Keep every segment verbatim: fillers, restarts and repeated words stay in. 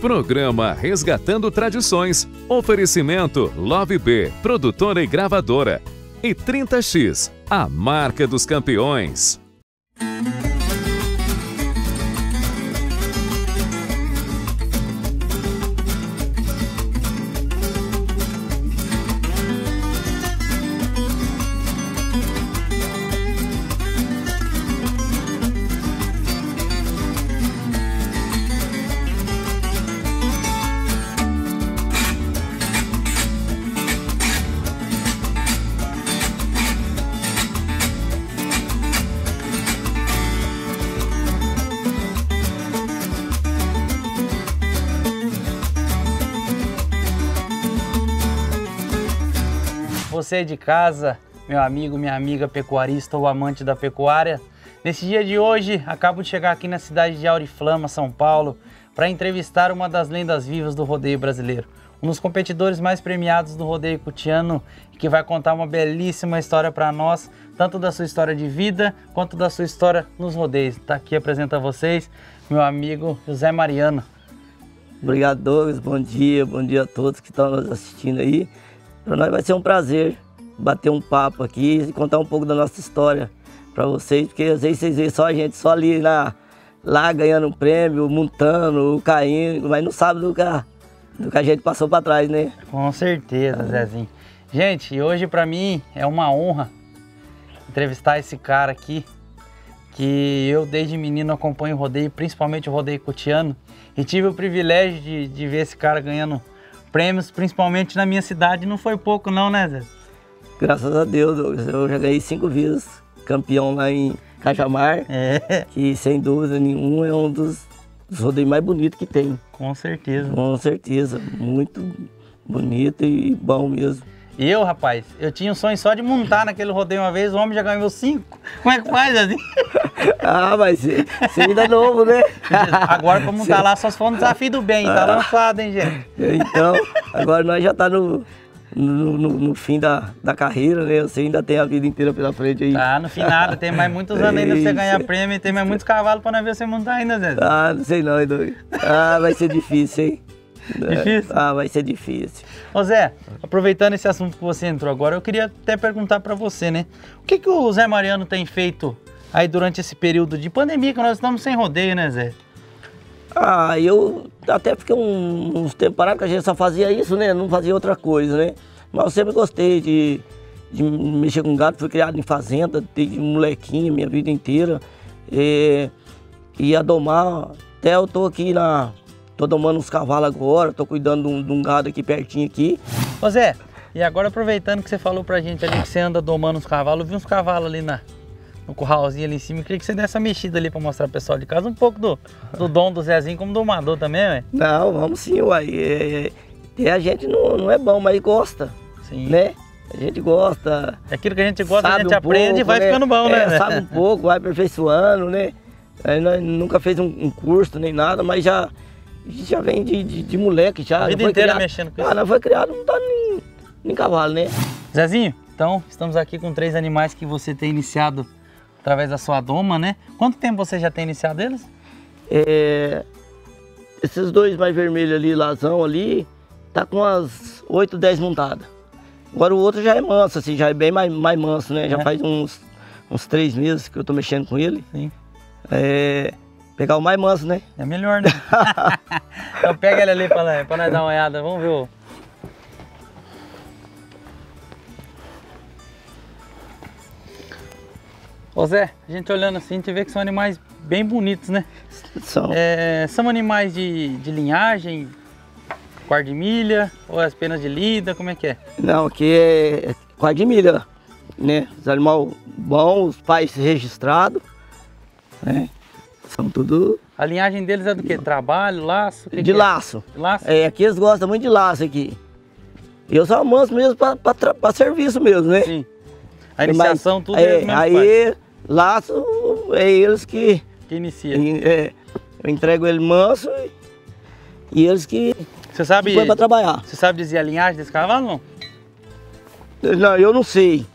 Programa Resgatando Tradições. Oferecimento Love B, produtora e gravadora. E trinta X, a marca dos campeões. Você de casa, meu amigo, minha amiga pecuarista ou amante da pecuária, nesse dia de hoje acabo de chegar aqui na cidade de Auriflama, São Paulo, para entrevistar uma das lendas vivas do rodeio brasileiro, um dos competidores mais premiados do rodeio cutiano, que vai contar uma belíssima história para nós, tanto da sua história de vida quanto da sua história nos rodeios. Está aqui apresenta a vocês meu amigo José Mariano. Obrigado, Douglas. Bom dia, bom dia a todos que estão nos assistindo aí. Para nós vai ser um prazer bater um papo aqui e contar um pouco da nossa história para vocês, porque às vezes vocês veem só a gente só ali na, lá ganhando um prêmio, montando, caindo, mas não sabe do que a, do que a gente passou para trás, né? Com certeza, ah. Zezinho. Gente, hoje para mim é uma honra entrevistar esse cara aqui, que eu desde menino acompanho o rodeio, principalmente o rodeio cutiano, e tive o privilégio de, de ver esse cara ganhando prêmios, principalmente na minha cidade. Não foi pouco não, né, Zé? Graças a Deus, Douglas. Eu já ganhei cinco vezes campeão lá em Cajamar, é. Que sem dúvida nenhuma é um dos, dos rodeios mais bonitos que tem. Com certeza. Com certeza, muito bonito e bom mesmo. E eu, rapaz, eu tinha um sonho só de montar naquele rodeio uma vez, o homem já ganhou cinco. Como é que faz assim? Ah, mas você ainda é novo, né? Agora pra montar cê... lá só se for um desafio do bem, tá ah. lançado, hein, gente? Então, agora nós já tá no, no, no, no fim da, da carreira, né? Você ainda tem a vida inteira pela frente aí. Tá, no fim nada, tem mais muitos anos ainda pra você ganhar prêmio e tem mais muitos cavalos pra nós ver você montar ainda, Zé. Ah, não sei não, Edu. Ah, vai ser difícil, hein? Difícil? Ah, vai ser difícil. Ô Zé, aproveitando esse assunto que você entrou agora, eu queria até perguntar para você, né? O que que o Zé Mariano tem feito aí durante esse período de pandemia que nós estamos sem rodeio, né, Zé? Ah, eu até fiquei um, uns tempos parados que a gente só fazia isso, né? Não fazia outra coisa, né? Mas eu sempre gostei de, de mexer com gado, fui criado em fazenda, desde molequinho, minha vida inteira. E, e a domar, até eu tô aqui na... Tô domando uns cavalos agora, tô cuidando de um, de um gado aqui pertinho aqui. Ô Zé, e agora aproveitando que você falou pra gente ali que você anda domando uns cavalos, eu vi uns cavalos ali na, no curralzinho ali em cima, eu queria que você desse essa mexida ali pra mostrar pro pessoal de casa um pouco do, do dom do Zezinho como domador também, ué. Não, vamos sim, uai. É, é, a gente não, não é bom, mas gosta, sim, né? A gente gosta. É aquilo que a gente gosta, a gente um aprende pouco, e vai, né? Ficando bom, é, né? Sabe um pouco, vai aperfeiçoando, né? Aí nós nunca fez um, um curso nem nada, mas já... já vem de, de, de moleque, já. A vida foi inteira criado, mexendo com isso. Ah, não foi criado, não tá nem, nem cavalo, né? Zezinho, então estamos aqui com três animais que você tem iniciado através da sua doma, né? Quanto tempo você já tem iniciado eles? É, esses dois mais vermelhos ali, lazão ali, tá com umas oito, dez montadas. Agora o outro já é manso, assim, já é bem mais, mais manso, né? Já é. faz uns, uns três meses que eu tô mexendo com ele. Sim. É... Pegar o mais manso, né? É melhor, né? Então pega ele ali pra, pra nós dar uma olhada, vamos ver o... Ô Zé, a gente olhando assim, a gente vê que são animais bem bonitos, né? São. É, são animais de, de linhagem, quarto de milha, ou é apenas de lida, como é que é? Não, aqui é quarto de milha, né? Os animais bons, os pais registrados, né? São tudo... A linhagem deles é do que? Trabalho, laço? Que de que é? laço. De laço? É, aqui eles gostam muito de laço aqui. Eu só manso mesmo para serviço mesmo, né? Sim. A iniciação, mas, tudo é, eles mesmo aí, faz. Laço é eles que... Que inicia. É, eu entrego ele manso e, e eles que... Você sabe... Que põe para trabalhar. Você sabe dizer a linhagem desse cavalo, não? Não, eu não sei.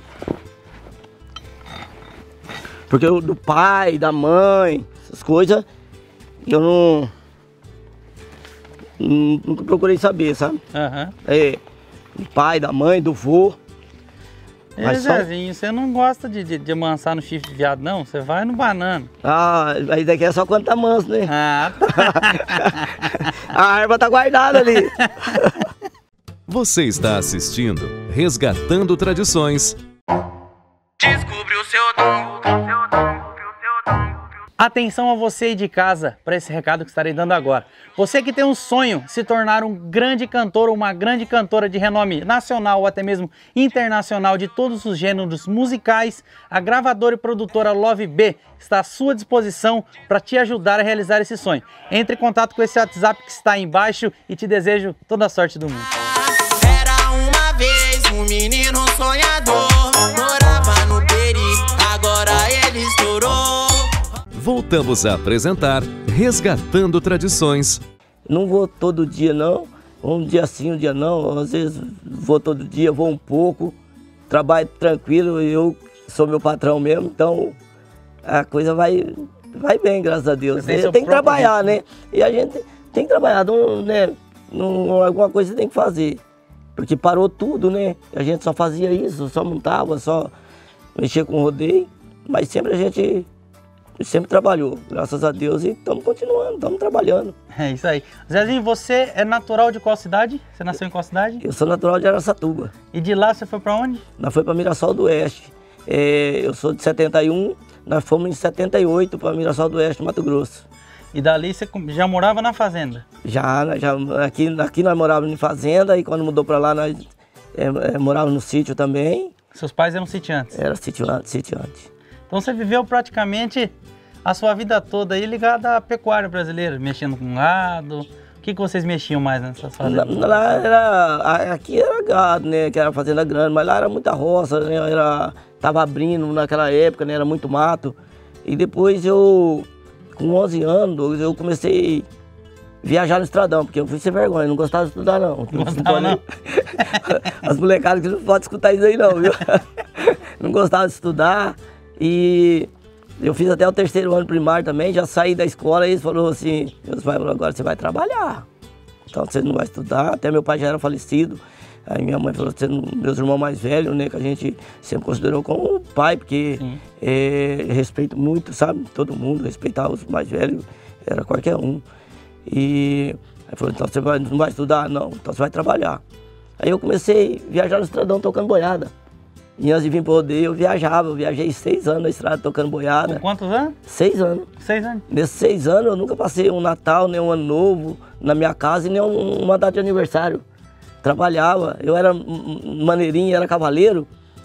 Porque eu, do pai, da mãe, essas coisas, eu não... nunca procurei saber, sabe? Aham. É, do pai, da mãe, do vô. E Mas só- Zezinho, você não gosta de, de, de amansar no chifre de viado, não? Você vai no banana. Ah, aí daqui é só quando tá manso, né? Ah, tá. A arma tá guardada ali. Você está assistindo Resgatando Tradições. Descubra o seu dom, seu dom, seu dom. Atenção a você aí de casa para esse recado que estarei dando agora. Você que tem um sonho de se tornar um grande cantor ou uma grande cantora de renome nacional ou até mesmo internacional de todos os gêneros musicais, a gravadora e produtora Love B está à sua disposição para te ajudar a realizar esse sonho. Entre em contato com esse WhatsApp que está aí embaixo e te desejo toda a sorte do mundo. Era uma vez um menino sonhador, morava no Peri, agora ele estourou. Voltamos a apresentar Resgatando Tradições. Não vou todo dia, não. Um dia sim, um dia não. Às vezes vou todo dia, vou um pouco. Trabalho tranquilo, eu sou meu patrão mesmo, então a coisa vai, vai bem, graças a Deus. Você tem seu Tem que próprio trabalhar, ritmo. né? E a gente tem que trabalhar, não, né? Não, alguma coisa tem que fazer. Porque parou tudo, né? A gente só fazia isso, só montava, só mexia com rodeio. Mas sempre a gente sempre trabalhou, graças a Deus, e estamos continuando, estamos trabalhando. É isso aí. Zezinho, você é natural de qual cidade? Você nasceu em qual cidade? Eu sou natural de Araçatuba. E de lá você foi para onde? Nós fomos para Mirassol do Oeste. É, eu sou de setenta e um, nós fomos em setenta e oito para Mirassol do Oeste, Mato Grosso. E dali você já morava na fazenda? Já, nós já aqui, aqui nós morávamos em fazenda, e quando mudou para lá nós é, é, morávamos no sítio também. Seus pais eram sitiantes? Era sitiante, sitiante. Então você viveu praticamente a sua vida toda aí ligada à pecuária brasileira, mexendo com gado. O que, que vocês mexiam mais nessas fazendas? Lá, lá era, aqui era gado, né, que era fazenda grande, mas lá era muita roça, né, era, tava abrindo naquela época, né, era muito mato. E depois eu, com onze anos, eu comecei a viajar no estradão, porque eu fui sem vergonha, não gostava de estudar não. Não gostava não? As molecadas que não podem escutar isso aí não, viu? Não gostava de estudar e eu fiz até o terceiro ano primário também, já saí da escola e eles falaram assim, meus pais falaram, agora você vai trabalhar, então você não vai estudar, até meu pai já era falecido, aí minha mãe falou, você não, meus irmãos mais velhos, né, que a gente sempre considerou como pai, porque é, respeito muito, sabe, todo mundo, respeitava os mais velhos, era qualquer um. E aí falou, então você vai, não vai estudar? Não, então você vai trabalhar. Aí eu comecei a viajar no estradão tocando boiada. E antes de vir para o rodeio, eu viajava. Eu viajei seis anos na estrada tocando boiada. Com quantos anos? Seis anos. Seis anos. Nesses seis anos eu nunca passei um Natal, nem um Ano Novo na minha casa e nem um, uma data de aniversário. Trabalhava. Eu era maneirinho, era cavaleiro.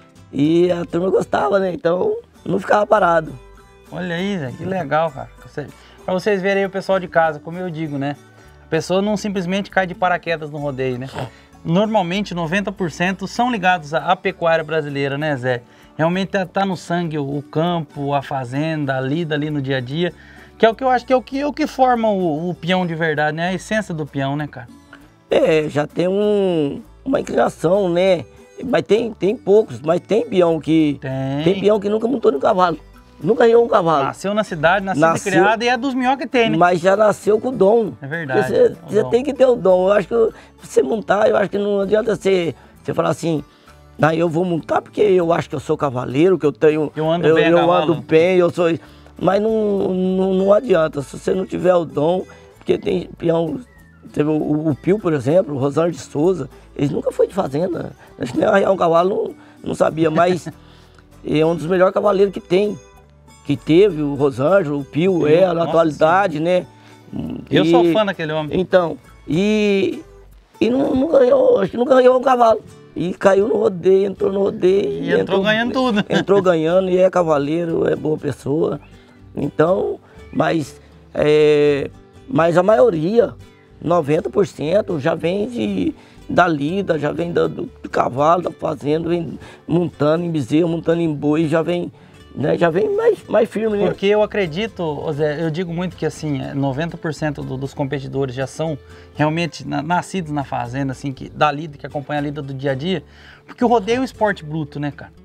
E a turma gostava, né? Então não ficava parado. Olha aí, Zé, que legal, cara. Você, pra vocês verem aí o pessoal de casa, como eu digo, né? A pessoa não simplesmente cai de paraquedas no rodeio, né? Normalmente noventa por cento são ligados à pecuária brasileira, né, Zé? Realmente tá, tá no sangue o, o campo, a fazenda, a lida ali no dia a dia, que é o que eu acho que é o que, é o que forma o, o peão de verdade, né? A essência do peão, né, cara? É, já tem um, uma inclinação, né? Mas tem, tem poucos, mas tem peão que... Tem. Tem peão que nunca montou no cavalo. Nunca ganhou um cavalo. Nasceu na cidade, nasceu, Nasceu- e criado e é dos melhores que tem, né? Mas já nasceu com o dom. É verdade, Porque Você, o você dom. tem que ter o dom. Eu acho que você montar, eu acho que não adianta você, você falar assim, ah, eu vou montar porque eu acho que eu sou cavaleiro, que eu tenho. Eu ando eu, bem a eu cavalo. ando bem, eu sou. Mas não, não, não adianta, se você não tiver o dom, porque tem peão. Teve o, o Pio, por exemplo, o Rosângela de Souza, eles nunca foi de fazenda. Acho que nem arranhar um cavalo, não, não sabia, mas é um dos melhores cavaleiros que tem. Que teve o Rosângela, o Pio, é, na nossa atualidade, né? Eu E- sou fã daquele homem. Então, e, e não, não ganhou, acho que não ganhou um cavalo. E caiu no rodeio, entrou no rodeio. E entrou ganhando tudo. Entrou ganhando e é cavaleiro, é boa pessoa. Então, mas, é, mas a maioria, noventa por cento, já vem de, da lida, já vem do, do, do cavalo, da fazenda, vem montando em bezerro, montando em boi, já vem, né, já vem mais, mais firme, né? Porque eu acredito, ô Zé, eu digo muito que assim, é, noventa por cento do, dos competidores já são realmente na, nascidos na fazenda, assim, que, da lida, que acompanha a lida do dia a dia. Porque o rodeio é um esporte bruto, né, cara?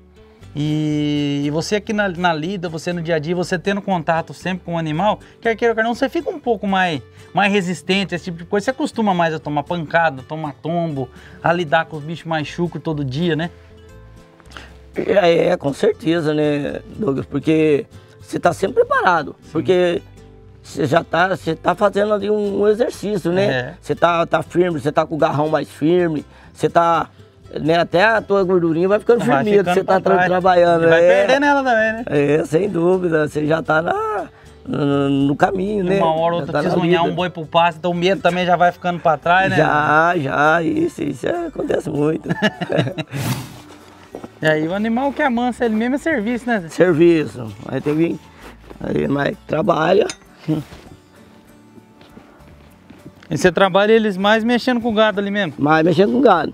E, e você aqui na, na lida, você no dia a dia, você tendo contato sempre com o animal, quer queira, quer não, você fica um pouco mais, mais resistente a esse tipo de coisa. Você acostuma mais a tomar pancada, tomar tombo, a lidar com os bichos mais chucros todo dia, né? É, é, com certeza, né, Douglas? Porque você está sempre preparado. Sim. Porque você já está você tá fazendo ali um, um exercício, né? É. Você tá, tá firme, você tá com o garrão mais firme, você tá... Né, até a tua gordurinha vai ficando firme, você tá tra trabalhando. Vai é, perdendo ela também, né? É, sem dúvida, você já tá na, no, no caminho, né? Uma hora ou outra tá unhar um boi pro pasto, então o medo também já vai ficando pra trás, né? Já, já, isso, isso acontece muito. E aí o animal que é manso, ele mesmo é serviço, né? Serviço, aí tem que vir, aí mais trabalha. E você trabalha eles mais mexendo com o gado ali mesmo? Mais mexendo com o gado.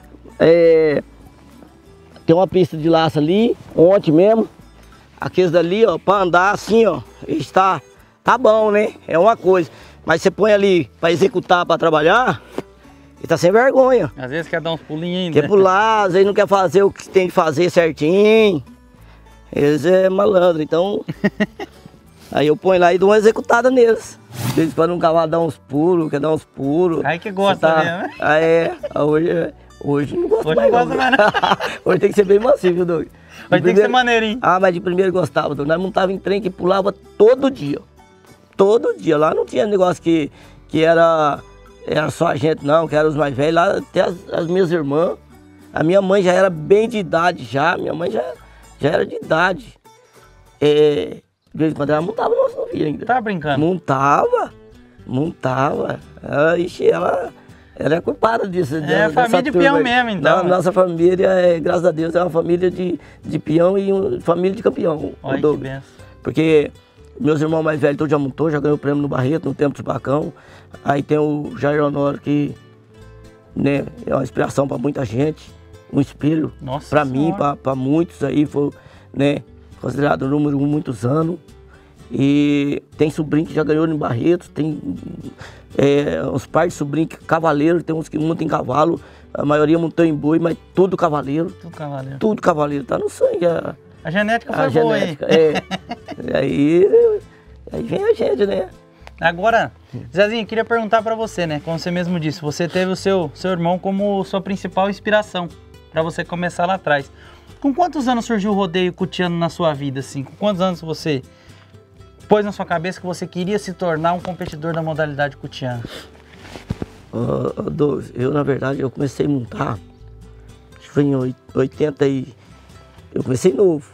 É, tem uma pista de laço ali, ontem mesmo. Aqueles dali, ó, pra andar assim, ó, está, tá bom, né? É uma coisa. Mas você põe ali pra executar, pra trabalhar, ele tá sem vergonha. Às vezes quer dar uns pulinhos ainda. Quer pular, às vezes não quer fazer o que tem que fazer certinho. Eles é malandro, então... Aí eu ponho lá e dou uma executada neles. Eles para um cavalo dar uns pulos, quer dar uns pulos. Aí que gosta tá... mesmo, né? Ah, é. Hoje, hoje não gosto hoje mais. Hoje não gosta mais, não. Hoje tem que ser bem macio, viu, Doug? Hoje primeiro... tem que ser maneirinho. Ah, mas de primeiro gostava, Doug. Nós montava em trem que pulava todo dia. Todo dia. Lá não tinha negócio que, que era, era só a gente, não, que era os mais velhos. Lá até as, as minhas irmãs. A minha mãe já era bem de idade já. Minha mãe já, já era de idade. É... De vez em quando ela montava, nós não via ainda. Tava brincando? Montava, montava. Ela, ixi, ela, ela é culpada disso. É a família de peão mesmo, então. Não, nossa família, é, graças a Deus, é uma família de, de peão e uma família de campeão. Olha que benção. Porque meus irmãos mais velhos todos já montou, já ganhou prêmio no Barreto, no Tempo do Bacão. Aí tem o Jair Honório, que né, é uma inspiração para muita gente, um espelho para mim, para muitos aí, foi, né? Considerado o número um muitos anos. E tem sobrinho que já ganhou em Barretos, tem é, uns pais de sobrinho que cavaleiro, tem uns que montam em cavalo, a maioria montou em boi, mas tudo cavaleiro. Tudo cavaleiro. Tudo cavaleiro, tá no sangue. A, a genética foi a boa, genética, hein? É. E aí, aí vem a gente, né? Agora, Zezinho, queria perguntar pra você, né? Como você mesmo disse, você teve o seu, seu irmão como sua principal inspiração pra você começar lá atrás. Com quantos anos surgiu o rodeio cutiano na sua vida, assim? Com quantos anos você pôs na sua cabeça que você queria se tornar um competidor da modalidade cutiana? Uh, Douglas, eu na verdade eu comecei a montar, acho que foi em oitenta e... Eu comecei novo.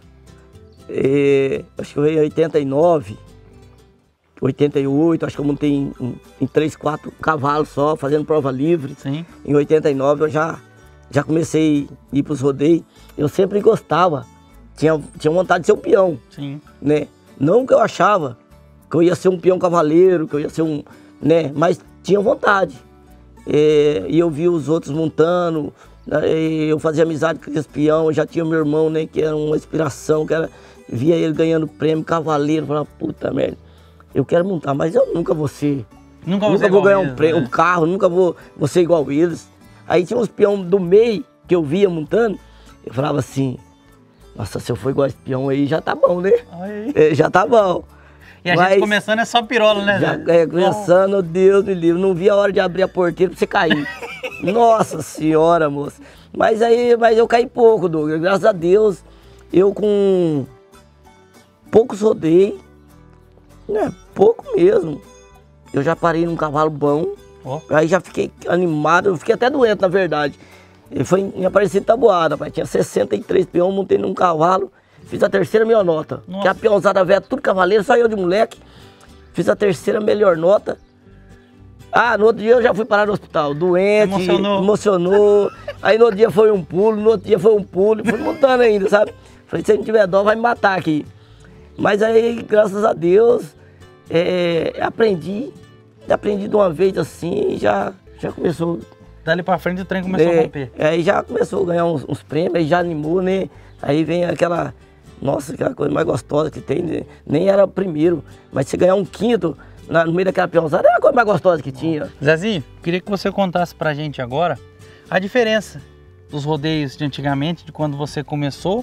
E, acho que foi em oitenta e nove, oitenta e oito, acho que eu montei em, em, em três, quatro cavalos só, fazendo prova livre. Sim. Em oitenta e nove eu já... Já comecei a ir para os rodeios, eu sempre gostava, tinha, tinha vontade de ser um peão. Sim. Né? Não que eu achava que eu ia ser um peão cavaleiro, que eu ia ser um... né? Mas tinha vontade. É, e eu vi os outros montando, eu fazia amizade com aqueles peão, já tinha meu irmão, né? Que era uma inspiração, que era, via ele ganhando prêmio, cavaleiro, falava, puta merda, eu quero montar, mas eu nunca vou ser. Nunca, nunca vou ganhar um, prêmio, né? Um carro, nunca vou, vou ser igual eles. Aí tinha uns peão do meio que eu via montando, eu falava assim, nossa, se eu for igual esse peão aí, já tá bom, né? É, já tá bom. E a Mas, gente começando é só pirola, né? Já, é, começando, oh. Deus me livre, não via a hora de abrir a porteira pra você cair. Nossa senhora, moça. Mas aí, mas eu caí pouco, Douglas, graças a Deus, eu com poucos rodeios, né, pouco mesmo, eu já parei num cavalo bom. Oh. Aí já fiquei animado, eu fiquei até doente, na verdade. Ele foi em Aparecida Taboada, pai. Tinha sessenta e três peão, montei num cavalo, fiz a terceira melhor nota. Nossa. Que a peãozada velha, tudo cavaleiro, só eu de moleque. Fiz a terceira melhor nota. Ah, no outro dia eu já fui parar no hospital, doente, emocionou. emocionou. Aí no outro dia foi um pulo, no outro dia foi um pulo, fui montando ainda, sabe? Falei, se não tiver dó, vai me matar aqui. Mas aí, graças a Deus, é, aprendi. Aprendi de uma vez assim, já, já começou... Dali pra frente o trem começou é, a romper. Aí já começou a ganhar uns, uns prêmios, aí já animou, né? Aí vem aquela... Nossa, aquela coisa mais gostosa que tem, né? Nem era o primeiro, mas você ganhar um quinto na, no meio daquela peãozada era a coisa mais gostosa que tinha. Zezinho, queria que você contasse pra gente agora a diferença dos rodeios de antigamente, de quando você começou,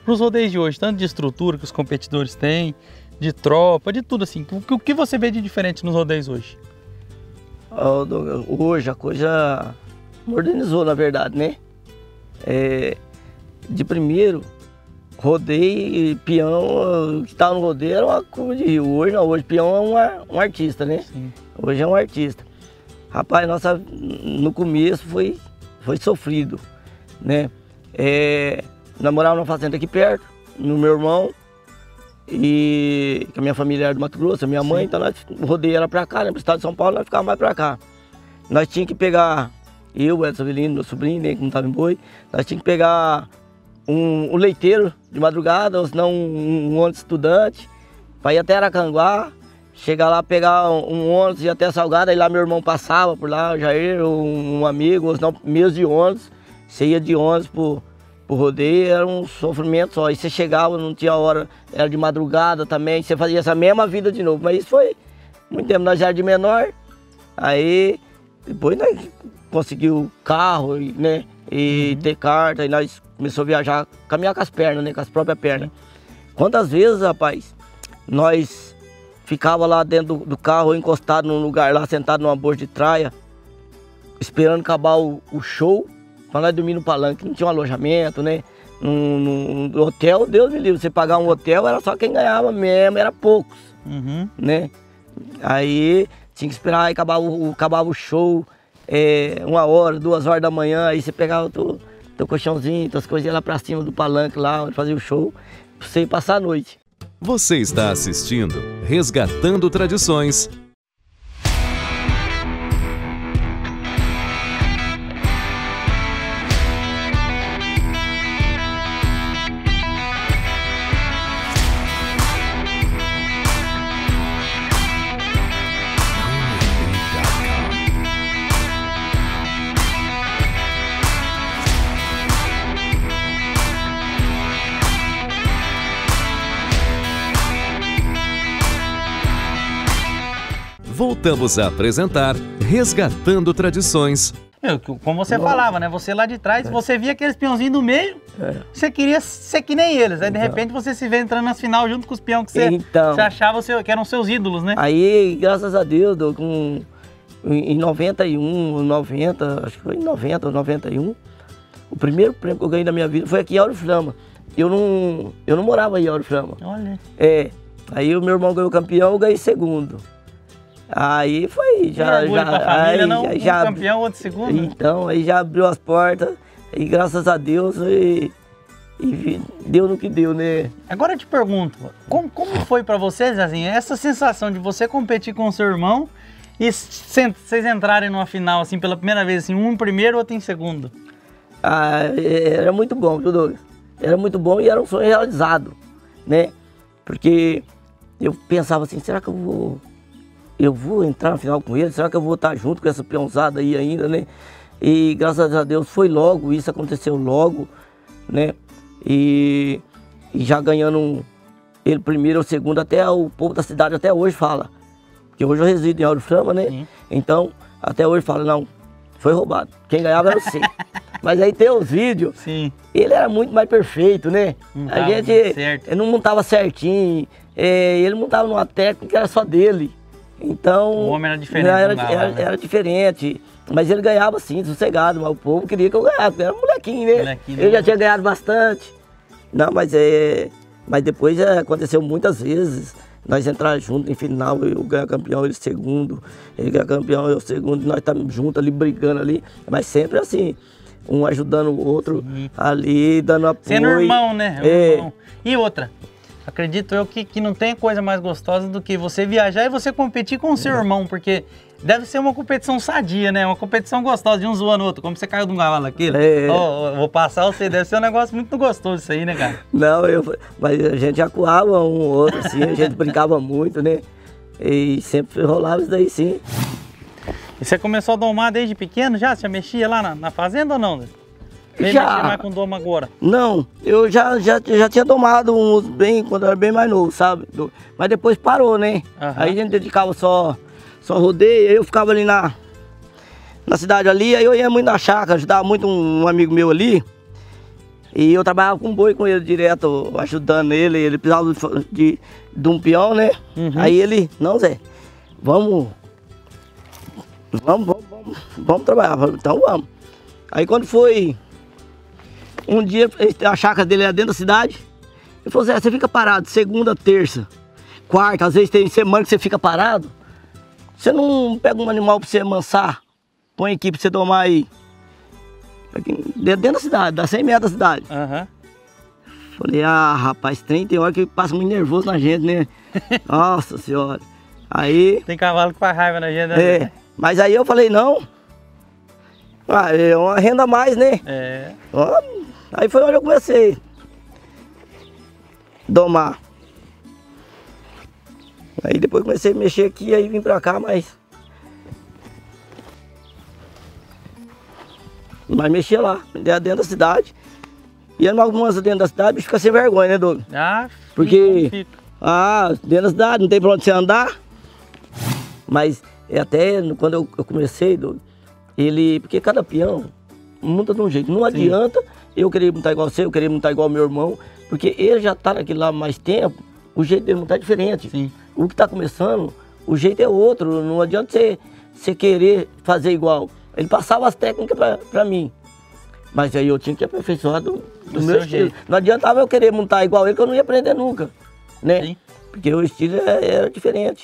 para os rodeios de hoje, tanto de estrutura que os competidores têm, de tropa, de tudo assim. O que, o que você vê de diferente nos rodeios hoje? Oh, Douglas, hoje a coisa modernizou, na verdade, né? É, de primeiro, rodeio e peão, que estava no rodeio era uma curva de rio. Hoje não, hoje peão é um, um artista, né? Sim. Hoje é um artista. Rapaz, nossa, no começo foi, foi sofrido, né? É, namorava numa fazenda aqui perto, no meu irmão, e que a minha família era do Mato Grosso, a minha mãe, Sim. então nós, o rodeio era pra cá, né? Pro estado de São Paulo, nós ficávamos mais pra cá. Nós tínhamos que pegar, eu, o Edson Avelino, meu sobrinho, né, que não estava em boi, nós tínhamos que pegar um, um leiteiro de madrugada, ou senão um, um ônibus estudante, para ir até Aracanguá, chegar lá, pegar um, um ônibus e ir até Salgado, aí lá meu irmão passava por lá, o Jair, um, um amigo, ou senão mesmo de ônibus, você ia de ônibus pro, pro rodeio, era um sofrimento só, aí você chegava, não tinha hora, era de madrugada também, você fazia essa mesma vida de novo, mas isso foi muito tempo, nós já era de menor, aí depois nós conseguimos carro, né, e uhum. ter carta, aí nós começamos a viajar, caminhar com as pernas, né, com as próprias pernas. Quantas vezes, rapaz, nós ficava lá dentro do, do carro, encostado num lugar lá, sentado numa bolsa de traia, esperando acabar o, o show, para nós dormir no palanque, não tinha um alojamento, né, num, num hotel, Deus me livre, você pagar um hotel era só quem ganhava mesmo, era poucos, uhum. né, aí tinha que esperar, aí acabava o, acabava o show, é, uma hora, duas horas da manhã, aí você pegava o teu, teu colchãozinho, tuas coisinhas lá pra cima do palanque lá, onde fazia o show, pra você ir passar a noite. Você está assistindo Resgatando Tradições. Voltamos a apresentar Resgatando Tradições. Meu, como você Nossa. falava, né? Você lá de trás, é. você via aqueles peãozinhos do meio, é. você queria ser que nem eles. Aí então. de repente você se vê entrando nas final junto com os peões que você, então. você achava que eram seus ídolos, né? Aí, graças a Deus, com, em noventa e um, noventa, acho que foi em noventa ou noventa e um, o primeiro prêmio que eu ganhei na minha vida foi aqui em Auriflama. Eu não, eu não morava em Auriflama. Olha. É. Aí o meu irmão ganhou campeão, eu ganhei segundo. Aí foi, já, já, família, aí, não, já, um já campeão, outro segundo. Então, aí já abriu as portas e graças a Deus e, e deu no que deu, né? Agora eu te pergunto, como, como foi pra você, Zezinho, essa sensação de você competir com o seu irmão e vocês entrarem numa final, assim, pela primeira vez, assim, um em primeiro, outro em segundo? Ah, era muito bom, viu, Douglas? Era muito bom e era um sonho realizado, né? Porque eu pensava assim, será que eu vou... eu vou entrar na final com ele, será que eu vou estar junto com essa peãozada aí ainda, né? E graças a Deus foi logo, isso aconteceu logo, né? E, e já ganhando um, ele primeiro ou segundo, até o povo da cidade até hoje fala. Porque hoje eu resido em Auriflama, né? Sim. Então, até hoje fala, não, foi roubado. Quem ganhava era você. Mas aí tem os vídeos, Sim. ele era muito mais perfeito, né? Não a gente certo. não montava certinho, é, ele montava numa técnica que era só dele. Então, o homem era diferente. Era, dava, era, né? era diferente, mas ele ganhava assim, sossegado, mas o povo queria que eu ganhasse, era um molequinho, né? Molequinho, ele né? já tinha ganhado bastante. Não, mas é. Mas depois é, aconteceu muitas vezes, nós entrar juntos em final, eu ganhar campeão, ele segundo, ele ganhar campeão, eu segundo, nós estamos juntos ali, brigando ali, mas sempre assim, um ajudando o outro, Sim. ali, dando apoio. Sendo irmão, né? É. Irmão. E outra? Acredito eu que, que não tem coisa mais gostosa do que você viajar e você competir com o seu é. irmão, porque deve ser uma competição sadia, né? Uma competição gostosa de um zoando o outro, como você caiu de um cavalo aquele. É. Oh, vou passar você, deve ser um negócio muito gostoso isso aí, né, cara? Não, eu, mas a gente acuava um ou outro, assim, a gente brincava muito, né? E sempre rolava isso daí, sim. E você começou a domar desde pequeno já? Você mexia lá na, na fazenda ou não? Vem já. mexer mais com doma agora? Não, eu já, já, já tinha domado uns bem, quando eu era bem mais novo, sabe? Mas depois parou, né? Uhum. Aí a gente dedicava só, só rodeio, aí eu ficava ali na, na cidade ali, aí eu ia muito na chácara, ajudava muito um, um amigo meu ali. E eu trabalhava com boi com ele direto, ajudando ele. Ele precisava de, de, de um peão, né? Uhum. Aí ele, não, Zé, vamos, vamos, vamos, vamos, vamos trabalhar. Então vamos. Aí quando foi, um dia, a chácara dele era dentro da cidade. Ele falou, Zé, você fica parado segunda, terça, quarta, às vezes tem semana que você fica parado. Você não pega um animal pra você amansar, põe aqui pra você tomar aí. Dentro da cidade, dá cem metros da cidade. Uhum. Falei, ah, rapaz, trem tem hora que passa muito nervoso na gente, né? Nossa senhora. Aí... Tem cavalo que faz raiva na gente, né? É, mas aí eu falei, não. Ah, é uma renda a mais, né? É. Ó, aí foi onde eu comecei a domar. Aí depois comecei a mexer aqui, aí vim pra cá, mas... Mas mexia lá, dentro da cidade. E algumas dentro da cidade, bicho fica sem vergonha, né, Douglas? Ah, porque fica, fica. Ah, dentro da cidade, não tem pra onde você andar. Mas é até quando eu, eu comecei, Douglas, ele... Porque cada peão monta de um jeito. Não adianta Sim. eu querer montar igual você, eu querer montar igual meu irmão. Porque ele já tá naquele lá há mais tempo, o jeito dele montar é diferente. Sim. O que tá começando, o jeito é outro. Não adianta você, você querer fazer igual. Ele passava as técnicas pra, pra mim. Mas aí eu tinha que aperfeiçoar do, do, do meu estilo. Jeito. Não adiantava eu querer montar igual ele, que eu não ia aprender nunca. Né? Sim. Porque o estilo era, era diferente.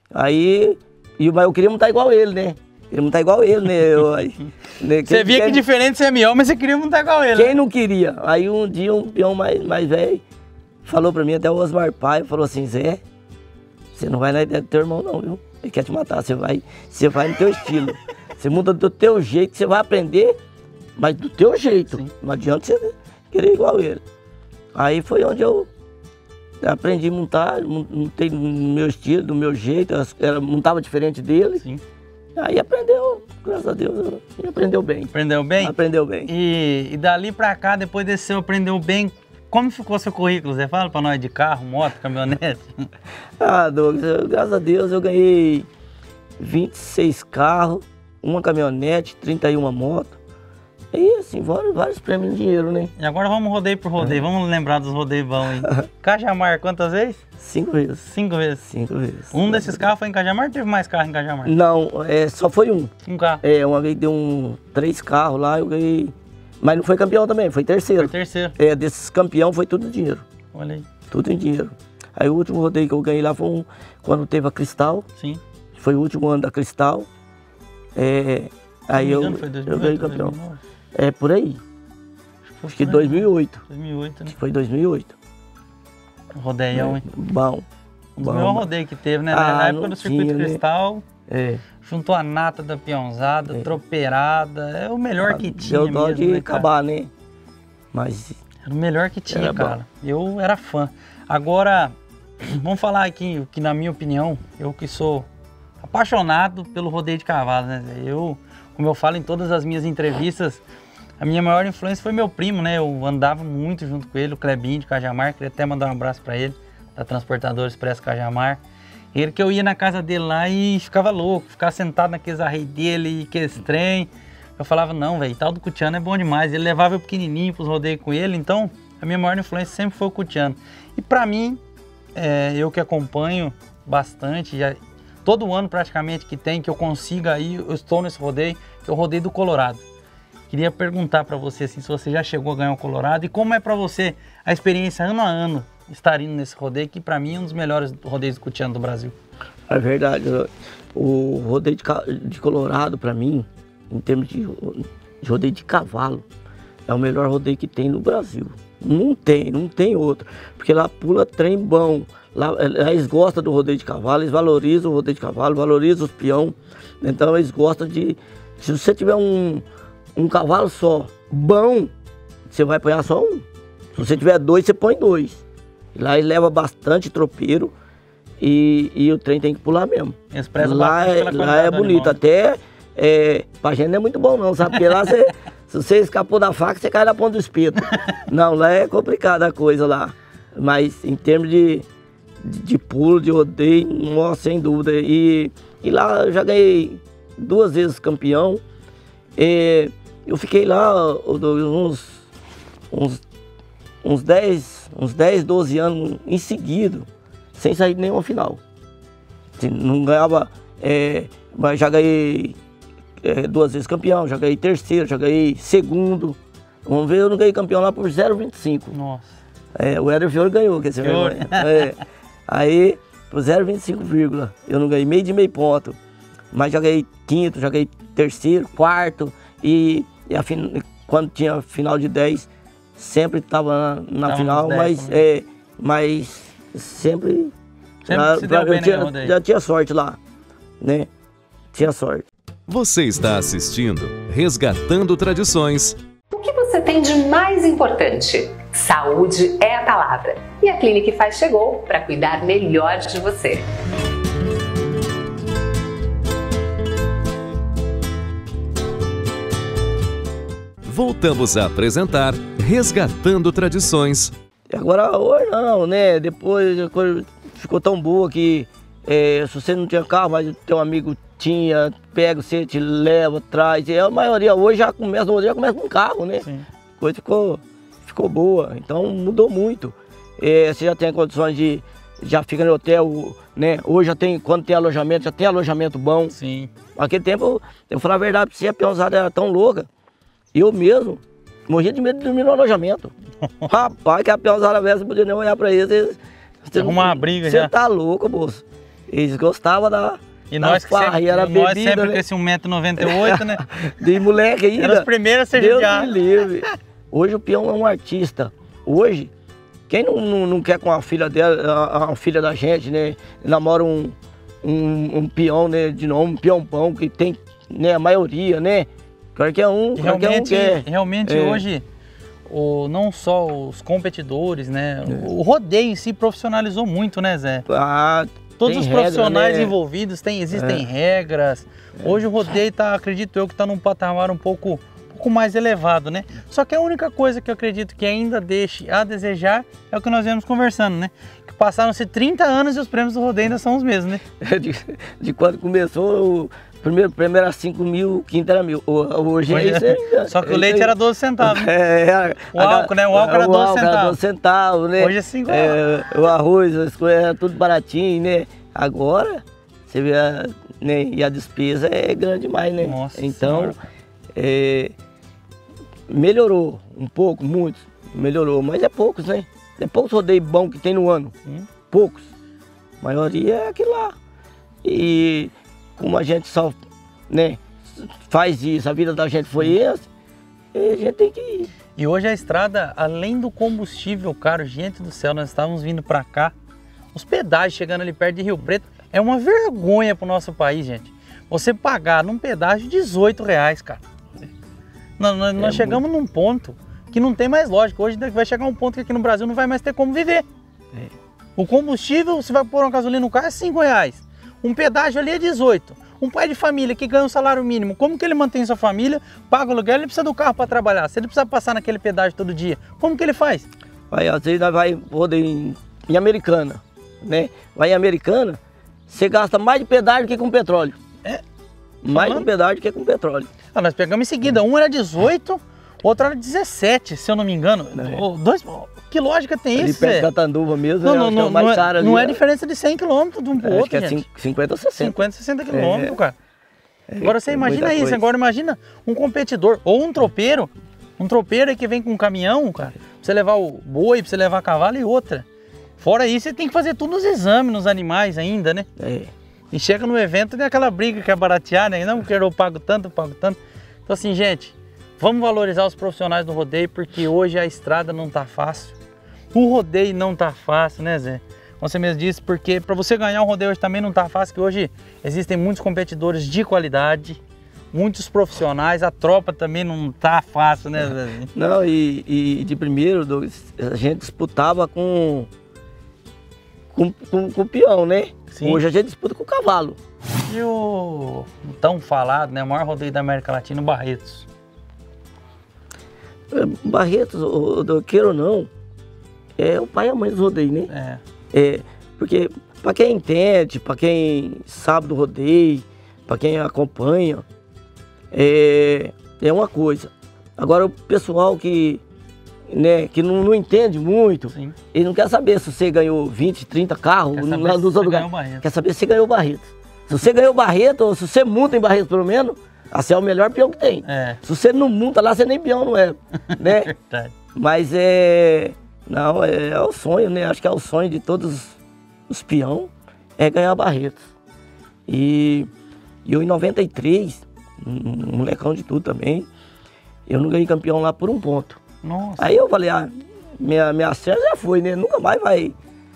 Aí, e, mas eu queria montar igual ele, né? Queria montar igual ele, né? Eu, aí, né? Você via que diferente você é mião, mas você queria montar igual ele. Quem né? não queria? Aí um dia um peão mais, mais velho falou pra mim, até o Osmar Pai, falou assim, Zé, você não vai na ideia do teu irmão não, viu? Ele quer te matar, você vai, você vai no teu estilo. Você muda do teu jeito, você vai aprender, mas do teu jeito. Sim. Não adianta você querer igual ele. Aí foi onde eu aprendi a montar, montei no meu estilo, do meu jeito, era, montava diferente dele. Sim. Aí aprendeu, graças a Deus, aprendeu bem. Aprendeu bem? Aprendeu bem. E, e dali pra cá, depois desse seu aprendeu bem, como ficou seu currículo? Você fala pra nós de carro, moto, caminhonete? Ah, Douglas, eu, graças a Deus eu ganhei vinte e seis carros, uma caminhonete, trinta e uma motos. E assim, vários, vários prêmios de dinheiro, né? E agora vamos rodeio por rodeio, é. vamos lembrar dos rodeios bons aí. Cajamar, quantas vezes? Cinco vezes. Cinco vezes? Cinco vezes. Um desses carros foi em Cajamar ou teve mais carro em Cajamar? Não, é, só foi um. Um carro? É, uma vez deu um, três carros lá, eu ganhei. Mas não foi campeão também, foi terceiro. Foi terceiro? É, desses campeão foi tudo dinheiro. Olha aí. Tudo em dinheiro. Aí o último rodeio que eu ganhei lá foi um, quando teve a Cristal. Sim. Foi o último ano da Cristal. É, aí eu, foi dois mil e oito, eu ganhei campeão. dois mil e nove. É, por aí. Acho, Acho que dois mil e oito. dois mil e oito, né? Acho que foi dois mil e oito. Rodeião, é, hein? Bom. Um dos melhores rodeios que teve, né? Ah, na época do Circuito tinha, Cristal. Né? É. Juntou a nata da peãozada, é. tropeirada. É o melhor ah, que tinha deu dó mesmo, de né, acabar, né? Mas... Era o melhor que tinha, cara. Bom. Eu era fã. Agora, vamos falar aqui que, na minha opinião, eu que sou apaixonado pelo rodeio de cavalo, né? Eu, como eu falo em todas as minhas entrevistas, a minha maior influência foi meu primo, né? Eu andava muito junto com ele, o Clebinho de Cajamar. Queria até mandar um abraço para ele, da Transportadora Expresso Cajamar. Ele que eu ia na casa dele lá e ficava louco, ficava sentado naqueles arreios dele, aqueles trem. Eu falava, não, velho, tal do Cutiano é bom demais. Ele levava eu pequenininho pros rodeios com ele, então a minha maior influência sempre foi o Cutiano. E pra mim, é, eu que acompanho bastante, já, todo ano praticamente que tem, que eu consiga ir, eu estou nesse rodeio, que é o rodeio do Colorado. Queria perguntar pra você assim, se você já chegou a ganhar o Colorado e como é pra você a experiência ano a ano estar indo nesse rodeio, que pra mim é um dos melhores rodeios do Cutiano do Brasil. É verdade, o rodeio de, de Colorado pra mim, em termos de, de rodeio de cavalo, é o melhor rodeio que tem no Brasil. Não tem, não tem outro. Porque lá pula trem bom. Lá, lá eles gostam do rodeio de cavalo, eles valorizam o rodeio de cavalo, valorizam os peão. Então eles gostam de... Se você tiver um, um cavalo só, bom, você vai apanhar só um. Se você tiver dois, você põe dois. Lá ele leva bastante tropeiro e, e o trem tem que pular mesmo. Lá é, lá é bonito, até... É, pra gente não é muito bom não, sabe? Porque lá você, se você escapou da faca, você cai na ponta do espeto. Não, lá é complicada a coisa lá. Mas em termos de, de, de pulo, de rodeio, nossa, sem dúvida. E, e lá eu já ganhei duas vezes campeão. E eu fiquei lá uns, uns uns dez, uns dez, doze anos em seguida, sem sair de nenhuma final. Assim, não ganhava, é, mas já ganhei é, duas vezes campeão, já ganhei terceiro, já ganhei segundo. Vamos ver, eu não ganhei campeão lá por zero vírgula vinte e cinco. Nossa. É, o Éder Fiore ganhou, quer dizer, é, aí por zero vírgula vinte e cinco, vírgula, eu não ganhei meio de meio ponto, mas já ganhei quinto, já ganhei terceiro, quarto, e, e a fin, quando tinha final de dez, sempre estava na, na final, mas, é, mas sempre, sempre pra, se pra, deu bem, tinha, né, já tinha sorte lá, né? Tinha sorte. Você está assistindo Resgatando Tradições. O que você tem de mais importante? Saúde é a palavra. E a Clínica Faz chegou para cuidar melhor de você. Voltamos a apresentar Resgatando Tradições. Agora, hoje não, né? Depois a coisa ficou tão boa que é, se você não tinha carro, mas o teu amigo tinha, pega você, te leva, traz. E a maioria hoje já começa, já começa com carro, né? Sim. A coisa ficou, ficou boa, então mudou muito. É, você já tem condições de, já fica no hotel, né? Hoje já tem, quando tem alojamento, já tem alojamento bom. Sim. Naquele tempo, eu, eu falar a verdade pra você, a peãozada era tão louca. Eu mesmo morria de medo de dormir no alojamento. Rapaz, que a peãozada velha, você podia nem olhar pra eles. Você arrumar uma briga você já. Você tá louco, moço. Eles gostavam da... E nós que farra, sempre, e era nós bebida, sempre né? com esse um metro e noventa e oito, né? De moleque ainda. Era os primeiros a ser Deus judiados. me livre. Hoje o peão é um artista. Hoje, quem não, não, não quer com a filha dela, a, a filha da gente, né? Namora um, um, um peão, né? De nome, um peão pão, que tem, né? A maioria, né? Qualquer um, qualquer um quer. Realmente É. hoje, o, não só os competidores, né? O rodeio em si profissionalizou muito, né, Zé? Ah, Todos tem os regra, profissionais né? envolvidos, tem, existem É. regras. Hoje o rodeio tá, acredito eu, que está num patamar um pouco, um pouco mais elevado, né? Só que a única coisa que eu acredito que ainda deixe a desejar é o que nós viemos conversando, né? Que passaram-se trinta anos e os prêmios do rodeio ainda são os mesmos, né? De, de quando começou, o primeiro prêmio era cinco mil, o quinto era mil. Hoje é isso aí. Só que é o leite isso aí. era doze centavos, né? É, era, O álcool, né? O álcool era doze centavos. doze centavos, né? Hoje é cinco é, o arroz, as coisas, era tudo baratinho, né? Agora, você vê, a, né? E a despesa é grande demais, né? Nossa então, é, melhorou um pouco, muito, melhorou, mas é poucos, né? É poucos rodeios bons que tem no ano, Hum. poucos. A maioria é aquilo lá. E como a gente só, né, faz isso, a vida da gente foi essa, a gente tem que ir. E hoje a estrada, além do combustível caro, gente do céu, nós estávamos vindo para cá, os pedágios chegando ali perto de Rio Preto, é uma vergonha para o nosso país, gente. Você pagar num pedágio dezoito reais, cara. Nós, nós, nós É chegamos num ponto que não tem mais lógica. Hoje vai chegar um ponto que aqui no Brasil não vai mais ter como viver. É. O combustível, você vai pôr uma gasolina no carro, é cinco reais. Um pedágio ali é dezoito. Um pai de família que ganha um salário mínimo, como que ele mantém sua família, paga o aluguel, ele precisa do carro para trabalhar. Se ele precisa passar naquele pedágio todo dia, como que ele faz? Aí, às vezes nós vai rodear em, em Americana, né? Vai em Americana, você gasta mais de pedágio que com petróleo. É? Mais Falando? com pedágio que com petróleo. Ah, nós pegamos em seguida, um era dezoito, o outro era dezessete, se eu não me engano. É. Oh, dois, que lógica tem Ali isso, perto de Zé? Catanduva mesmo, Não, né? não, Acho que é não, o mais não, é, caro ali, não é né? diferença de cem quilômetros de um pro É, acho outro, que é gente. cinquenta ou sessenta. cinquenta, sessenta quilômetros, É. cara. Agora você é imagina muita isso, coisa. agora imagina um competidor ou um tropeiro, um tropeiro aí que vem com um caminhão, cara, pra você levar o boi, pra você levar cavalo e outra. Fora isso, você tem que fazer todos os exames nos animais ainda, né? É. E chega no evento, tem aquela briga que é baratear, né? Não, porque eu pago tanto, eu pago tanto. Então assim, gente, vamos valorizar os profissionais do rodeio, porque hoje a estrada não tá fácil. O rodeio não tá fácil, né, Zé? Você mesmo disse, porque para você ganhar um rodeio hoje também não tá fácil, que hoje existem muitos competidores de qualidade, muitos profissionais, a tropa também não tá fácil, né, Zé? Não, e, e de primeiro, Douglas, a gente disputava com, com, com, com o peão, né? Sim. Hoje a gente disputa com o cavalo. E o tão falado, né, o maior rodeio da América Latina, o Barretos. Barretos, o, o, queira ou não, é o pai e a mãe dos rodeios, né? É. É, porque para quem entende, para quem sabe do rodeio, para quem acompanha, é, é uma coisa. Agora o pessoal que né, que não, não entende muito, Sim. ele não quer saber se você ganhou vinte, trinta carros Quer no- saber lá se nos você outros ganhou lugares. Barreto. Quer saber se você ganhou Barreto. Se você ganhou Barreto, ou se você multa em Barreto pelo menos, você é o melhor peão que tem. É. Se você não multa lá, você nem peão não é, né? Verdade. Mas é... Não, é, é o sonho, né? Acho que é o sonho de todos os peão, é ganhar Barretos. E, e eu em noventa e três, um molecão de tudo também, eu não ganhei campeão lá por um ponto. Nossa. Aí eu falei, ah, minha, minha chance já foi, né? Nunca mais vai,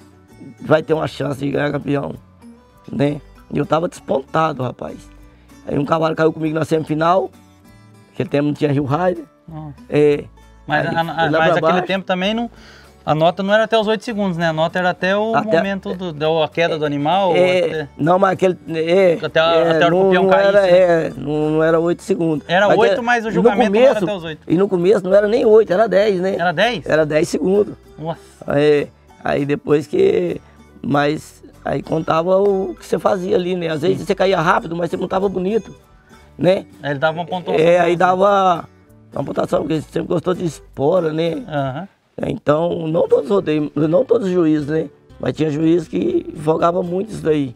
vai ter uma chance de ganhar campeão, né? E eu tava despontado, rapaz. Aí um cavalo caiu comigo na semifinal, aquele tempo não tinha Rio Rider. Nossa. É, Mas, aí a- a- fui lá mas pra aquele baixo. tempo também não. A nota não era até os oito segundos, né? A nota era até o Até- momento do, da queda do animal. É, até- não, mas aquele. É, Até a- é, até a hora que o não, peão não caísse, era, né? é, não, não era oito segundos. Era Mas oito, é- mas o no julgamento não era começo- até os oito. E no começo não era nem oito, era dez, né? Era dez? Era dez segundos. Nossa. É, aí depois que. Mas aí contava o que você fazia ali, né? Às vezes você caía rápido, mas você não tava bonito, né? Aí ele dava uma pontuação. É, aí dava uma pontuação, porque você sempre gostou de espora, né? Aham. Então, não todos os rodeios, não todos os juízes, né? Mas tinha juiz que jogava muito isso daí.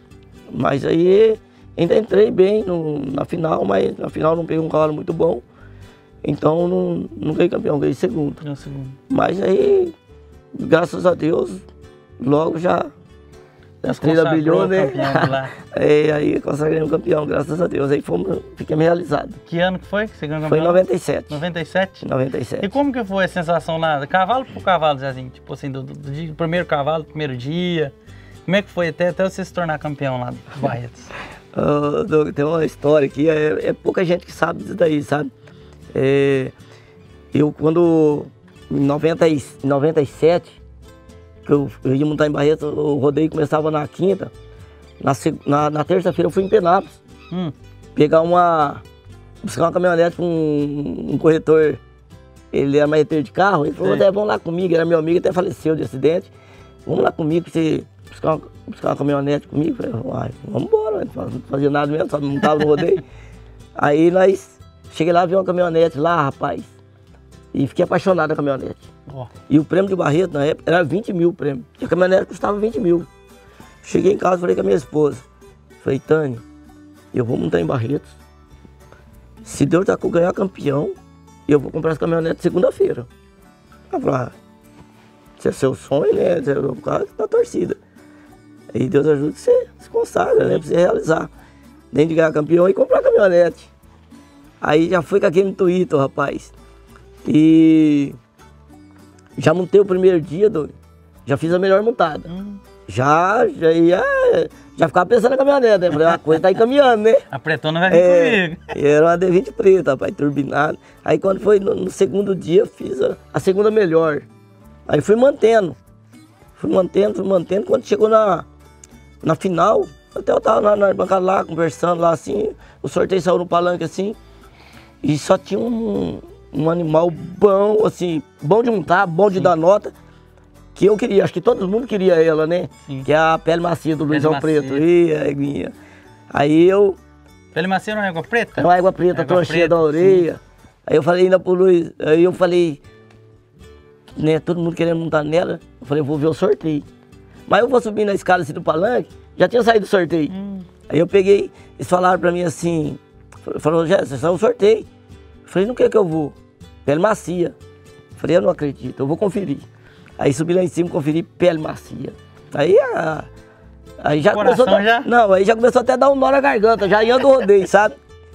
Mas aí ainda entrei bem no, na final, mas na final não peguei um cavalo muito bom. Então não, não ganhei campeão, ganhei segundo. Deu um segundo. Mas aí, graças a Deus, logo já a Deus estrela consagrou brilhou, o né? campeão de lá. É, aí consagrei um campeão, graças a Deus. Aí fomos, fiquei realizado. Que ano que foi que você ganhou o Foi em campeão? noventa e sete. noventa e sete? noventa e E sete. como que foi a sensação lá? Cavalo por cavalo, Zezinho? Tipo assim, do, do, do dia- do primeiro cavalo, do primeiro dia. Como é que foi até, até você se tornar campeão lá do Barretos? Ah, Doug, tem uma história aqui, é, é pouca gente que sabe disso daí, sabe? É, eu quando, em noventa e, em noventa e sete, que eu, eu ia montar em Barretos, o rodeio começava na quinta, na, seg- na, na terça-feira eu fui em Penápolis, Hum, pegar uma, buscar uma caminhonete com um, um corretor, ele era marreteiro de carro, ele falou, Sei. "Zé, vamos lá comigo", era meu amigo, até faleceu de acidente, vamos lá comigo pra você buscar uma, buscar uma caminhonete comigo. Eu falei, uai, vamos embora, não fazia nada mesmo, só montava no rodeio. Aí nós, cheguei lá, vi uma caminhonete lá, rapaz, e fiquei apaixonado na caminhonete. ó. E o prêmio de Barreto, na época, era vinte mil o prêmio. E a caminhonete custava vinte mil. Cheguei em casa e falei com a minha esposa. Falei, Tânia, eu vou montar em Barretos. Se Deus tá com ganhar campeão, eu vou comprar essa caminhonete segunda-feira. Ela falou, ah, se é seu sonho, né? Você é o cara da torcida. Aí Deus ajuda que você se consagra, né? Pra você realizar. Nem de ganhar campeão e comprar a caminhonete. Aí já fui com aquele intuito, rapaz. E já montei o primeiro dia, doido. Já fiz a melhor montada. Hum, Já, já ia, já ficava pensando na caminhonete, né? Falei, a coisa tá encaminhando, né? apretou, não vai vir É, comigo. e era uma D vinte preta, rapaz, turbinado. Aí quando foi no, no segundo dia, eu fiz a, a segunda melhor. Aí fui mantendo. Fui mantendo, fui mantendo. Quando chegou na, na final, até eu tava na, na bancada lá, conversando lá assim, o sorteio saiu no palanque assim, e só tinha um, um animal bom, assim, bom de montar, bom de dar nota, que eu queria, acho que todo mundo queria ela, né? Sim. Que é a pele macia do Luizão macia. Preto. Ih, a eguinha. Aí eu, Pele macia não é água preta? é uma égua preta, Égua trouxinha preta, da orelha. Aí eu falei ainda pro Luiz, aí eu falei, né, todo mundo querendo montar nela, eu falei, eu vou ver o sorteio. Mas eu vou subir na escada assim do palanque, já tinha saído o sorteio. Hum. Aí eu peguei, eles falaram pra mim assim, falou, Jéssica, saiu o sorteio. Eu falei, no que que eu vou? Pele macia. Eu falei, eu não acredito, eu vou conferir. Aí subi lá em cima, conferi pele macia. Aí a... Aí já Coração começou a dar, já? Não, aí já começou até a dar um nó na garganta, já ia do rodeio, sabe?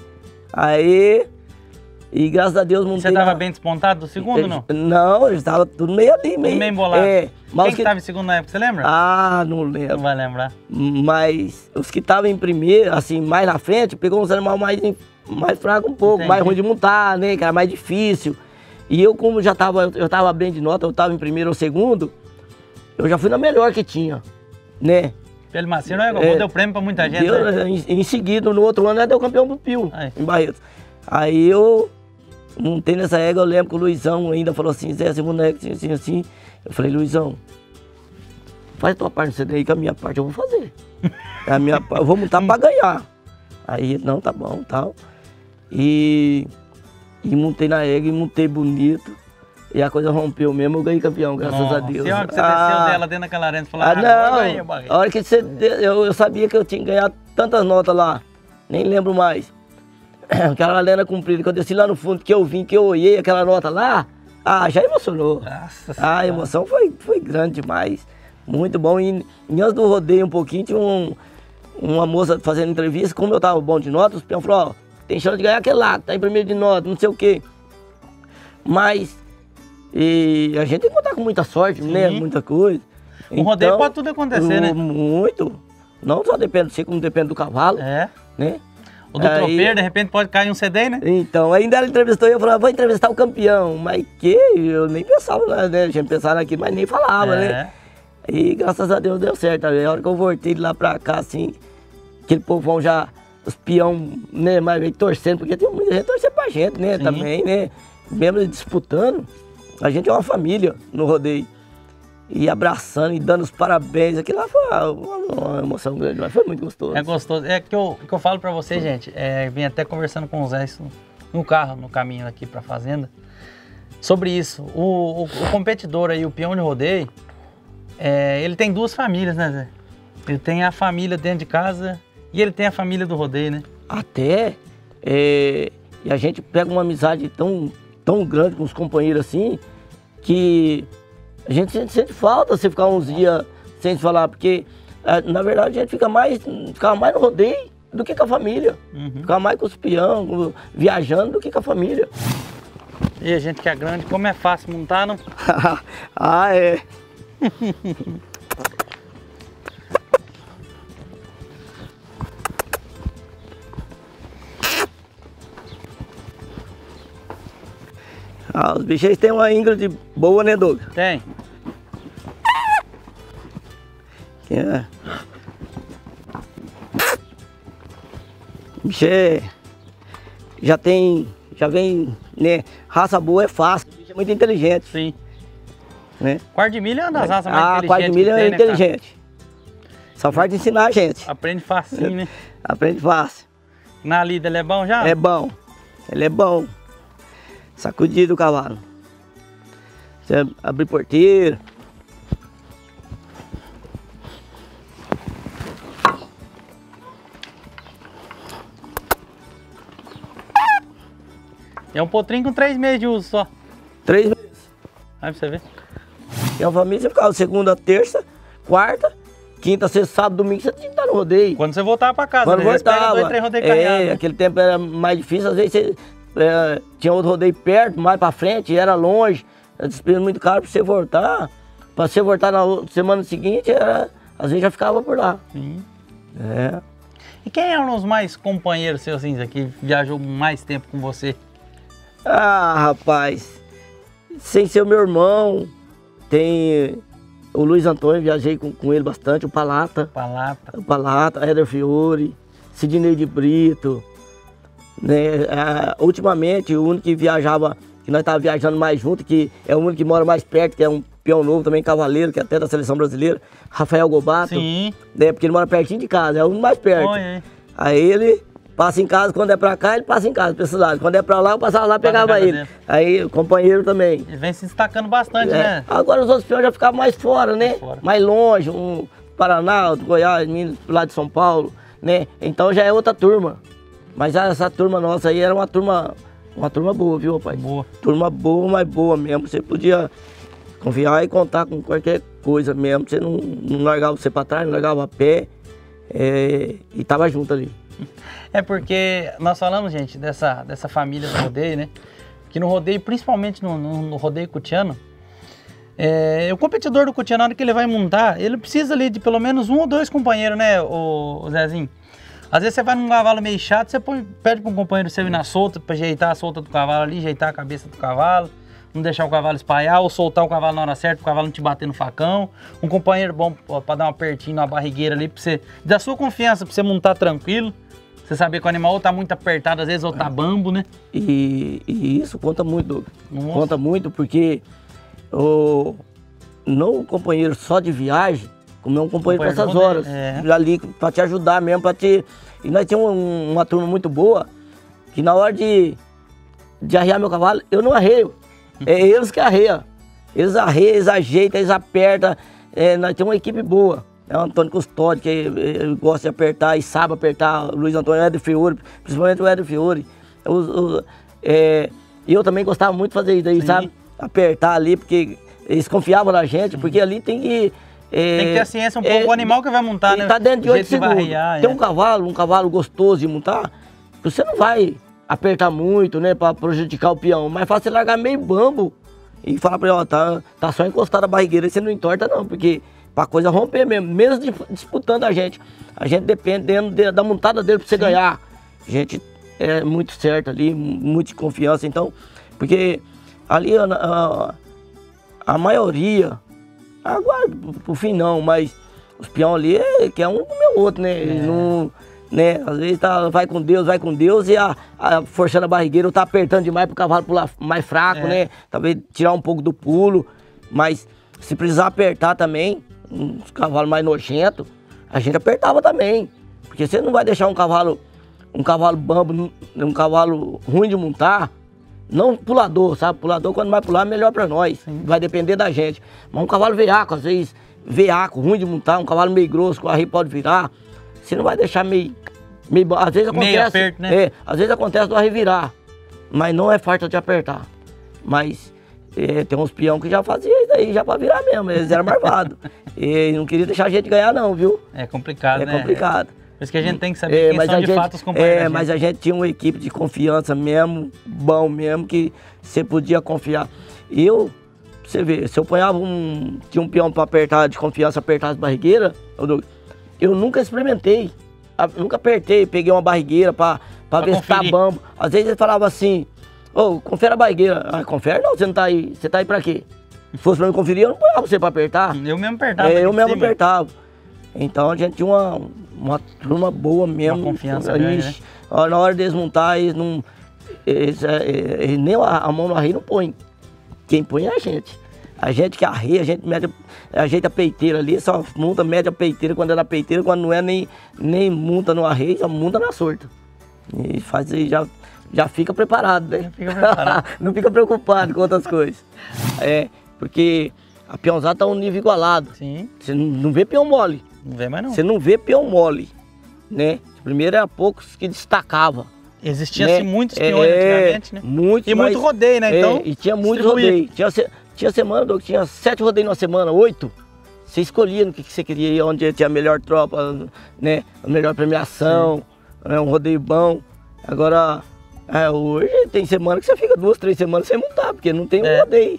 Aí... E graças a Deus montei Você tava na- bem despontado do segundo, não? Não, eles estavam tudo meio ali, meio... Meio embolado. É, mas Quem os que tava em segundo na época, você lembra? Ah, não Não lembro. vai lembrar. Mas os que estavam em primeiro, assim, mais na frente, pegou uns animais mais, mais fracos um pouco, Entendi. mais ruim de montar, né? Que era mais difícil. E eu, como já tava, eu tava bem de nota, eu tava em primeiro ou segundo, eu já fui na melhor que tinha, né? Pele macia não é água É. boa, deu prêmio pra muita gente, Deu, né? em, em seguida, no outro ano, ela deu campeão pro Pio, Aí. em Barretos. Aí eu montei nessa égua, eu lembro que o Luizão ainda falou assim, Zé, esse boneco, assim, assim, assim. Eu falei, Luizão, faz a tua parte disso daí, que a minha parte eu vou fazer. A minha, pa- eu vou montar pra ganhar. Aí ele, não, tá bom, tal. E, e montei na égua, e montei bonito. E a coisa rompeu mesmo, eu ganhei campeão, graças Nossa, a Deus. E a hora que você ah, desceu dela dentro daquela arena, você falou, ah, ah, não, ganhei, eu barrei. a hora que você, eu, eu sabia que eu tinha ganhado tantas notas lá, nem lembro mais. Aquela arena comprida, quando eu desci lá no fundo, que eu vim, que eu olhei aquela nota lá, ah, já emocionou. Nossa ah, a emoção foi, foi grande demais, muito bom. E, e antes do rodeio um pouquinho, tinha um, uma moça fazendo entrevista, como eu tava bom de nota, os peões falaram, ó, tem chance de ganhar aquele lá, tá em primeiro de nota, não sei o quê. Mas e a gente tem que contar com muita sorte, Sim. né? Muita coisa. O então, rodeio pode tudo acontecer, né? Muito. Não só depende de você, como depende do cavalo. É. Né? O do aí, tropeiro, de repente, pode cair um C D, né? Então, ainda ela entrevistou e eu falava, vou entrevistar o campeão. Mas que? Eu nem pensava, né? A gente pensava naquilo, mas nem falava, é. né? E graças a Deus deu certo. A hora que eu voltei de lá pra cá, assim, aquele povão já, os peão, né? Mas veio torcendo, porque tem muita gente torcendo pra gente, né? Sim. Também, né? Mesmo disputando, a gente é uma família no rodeio. E abraçando e dando os parabéns. Aquilo lá foi uma, uma emoção grande, mas foi muito gostoso. É gostoso. É que eu, que eu falo pra você, gente, é, vim até conversando com o Zé isso, no carro, no caminho aqui pra fazenda, sobre isso. O, o, o competidor aí, o peão de rodeio, é, ele tem duas famílias, né, Zé? Ele tem a família dentro de casa e ele tem a família do rodeio, né? Até, é, e a gente pega uma amizade tão... tão grande com os companheiros assim, que a gente sente, sente falta você ficar uns dias sem se falar, porque na verdade a gente fica mais, ficava mais no rodeio do que com a família. Uhum. Ficava mais com os peão, viajando do que com a família. E a gente que é grande, como é fácil montar, não? ah, é. Ah, os bichos têm uma Ingrid boa, né, Doug? Tem. É. O bicho é... já tem, já vem, né, raça boa é fácil, o bicho é muito inteligente. Sim. Né? Quarto de milha é uma das raças mais ah, inteligentes. Ah, quarto de milha é tem, inteligente. Né, só falta ensinar a gente. Aprende facinho, né? Aprende fácil. Na lida ele é bom já? É bom, ele é bom. Sacudido o cavalo. Você abrir porteiro. É um potrinho com três meses de uso só. Três meses. Aí pra você ver. E a família você ficava segunda, terça, quarta, quinta, sexta, sábado, domingo, você tinha que estar no rodeio. Quando você voltava pra casa, Quando né? voltava. Dois, três rodeios é, carregados, né? Aquele tempo era mais difícil, às vezes você... É, tinha outro rodeio perto, mais pra frente, era longe, era despesa muito caro pra você voltar. Pra você voltar na semana seguinte, era, às vezes já ficava por lá. Sim. É. E quem eram os mais companheiros seus, assim, que viajou mais tempo com você? Ah, rapaz, sem ser o meu irmão, tem o Luiz Antônio, viajei com, com ele bastante, o Palata. Palata. O Palata, Éder Fiore, Sidney de Brito. Né? Ah, ultimamente, o único que viajava, que nós estávamos viajando mais junto, que é o único que mora mais perto, que é um peão novo também, cavaleiro, que é até da seleção brasileira, Rafael Gobato. Sim. Né? Porque ele mora pertinho de casa, é o único mais perto. Oi, Aí ele passa em casa, quando é pra cá, ele passa em casa, pra esse lado. Quando é pra lá, eu passava lá e pegava ele. Dentro. Aí o companheiro também. Ele vem se destacando bastante, é. né? Agora os outros peões já ficavam mais fora, né? Fora. Mais longe, um Paraná, outro Goiás, Minas, lá de São Paulo, né? Então já é outra turma. Mas essa turma nossa aí era uma turma, uma turma boa, viu, rapaz? Boa. Turma boa, mas boa mesmo. Você podia confiar e contar com qualquer coisa mesmo. Você não, não largava você pra trás, não largava a pé. É, e tava junto ali. É porque nós falamos, gente, dessa, dessa família do rodeio, né? Que no rodeio, principalmente no, no, no rodeio cutiano, é, o competidor do cutiano, na hora que ele vai montar, ele precisa ali de pelo menos um ou dois companheiros, né, o, o Zezinho? Às vezes você vai num cavalo meio chato, você põe, pede para um companheiro seu ir na solta, para ajeitar a solta do cavalo ali, ajeitar a cabeça do cavalo, não deixar o cavalo espalhar, ou soltar o cavalo na hora certa, para o cavalo não te bater no facão. Um companheiro bom para dar um apertinho na barrigueira ali, para você, da sua confiança, para você montar tranquilo. Você saber que o animal ou tá muito apertado, às vezes, ou tá bambo, né? E, e isso conta muito, Doug. Conta muito porque o, não um companheiro só de viagem, como é um companheiro com essas horas, é. ali para te ajudar mesmo, para te... E nós tínhamos um, uma turma muito boa, que na hora de, de arrear meu cavalo, eu não arreio. É eles que arreiam. Eles arreiam, eles ajeitam, eles apertam. É, nós temos uma equipe boa. É o Antônio Custódio, que ele gosta de apertar e sabe apertar. O Luiz Antônio, o Éder Fiore, principalmente o Éder Fiore. Os, os, é, eu também gostava muito de fazer isso aí, Sim. sabe? Apertar ali, porque eles confiavam na gente, porque ali tem que... É, tem que ter a ciência um pouco, é, o animal que vai montar, né? Tá dentro de oito segundos. Arreiar, tem é. um cavalo, um cavalo gostoso de montar, você não vai apertar muito, né, pra prejudicar o peão. Mas fácil você largar meio bambo e falar pra ele, ó, tá, tá só encostado a barrigueira, você não entorta não, porque pra coisa romper mesmo, mesmo disputando a gente. A gente depende de, da montada dele pra você Sim. ganhar. A gente é muito certo ali, muito de confiança, então, porque ali a, a, a maioria, agora pro fim não, mas os peão ali é, que é um como é o outro, né? É. Não, né? Às vezes tá, vai com Deus, vai com Deus e a, a, forçando a barrigueira, ou tá apertando demais pro cavalo pular mais fraco, é. né? Talvez tirar um pouco do pulo, mas se precisar apertar também, uns cavalos mais nojentos, a gente apertava também. Porque você não vai deixar um cavalo, um cavalo bambo, um cavalo ruim de montar, não pulador, sabe? Pulador quando vai pular é melhor pra nós, Sim. vai depender da gente. Mas um cavalo veaco, às vezes veaco, ruim de montar, um cavalo meio grosso, que o arreio pode virar, você não vai deixar meio... meio às vezes acontece, meio aperto, né? É, às vezes acontece do arreio virar, mas não é falta de apertar. Mas é, tem uns peão que já faziam isso aí, já pra virar mesmo, eles eram marvados. E não queria deixar a gente ganhar não, viu? É complicado, é né? É complicado. Por isso que a gente tem que saber é, quem são de gente, fato os companheiros. É, mas a gente tinha uma equipe de confiança mesmo, bom mesmo, que você podia confiar. Eu, você vê, se eu ponhava um, tinha um peão para apertar, de confiança, apertar as barrigueiras, eu, eu nunca experimentei, eu nunca apertei, peguei uma barrigueira para ver se tá bambo. Às vezes ele falava assim, ô, oh, confere a barrigueira. Ah, confere não, você não tá aí, você tá aí para quê? Se fosse para me conferir, eu não ponhava você para apertar. Eu mesmo apertava. É, eu mesmo cima. apertava. Então a gente tinha uma, uma turma boa mesmo. Uma confiança grande, né? Na hora de desmontar, eles não... Eles, eles, nem a, a mão no arreio não põe. Quem põe é a gente. A gente que arreia, a gente mede, ajeita a peiteira ali, só monta, mede a peiteira quando é na peiteira, quando não é nem, nem monta no arreio, só monta na sorta. E faz aí, já, já fica preparado, né? Fica preparado. Não fica preocupado com outras coisas. É, porque a peãozada tá um nível igualado. Sim. Você não, não vê peão mole. Não vê mais não. Você não vê peão mole, né? Primeiro era poucos que destacava. Existia-se né? muitos peões é, antigamente, né? Muitos, e mas, muito rodeio, né? Então, é, e tinha muitos rodeios. Tinha, tinha semana, Doug, tinha sete rodeios numa semana, oito. Você escolhia no que, que você queria ir, onde tinha a melhor tropa, né? A melhor premiação, né? Um rodeio bom. Agora, é, hoje tem semana que você fica duas, três semanas sem montar, porque não tem um é. rodeio.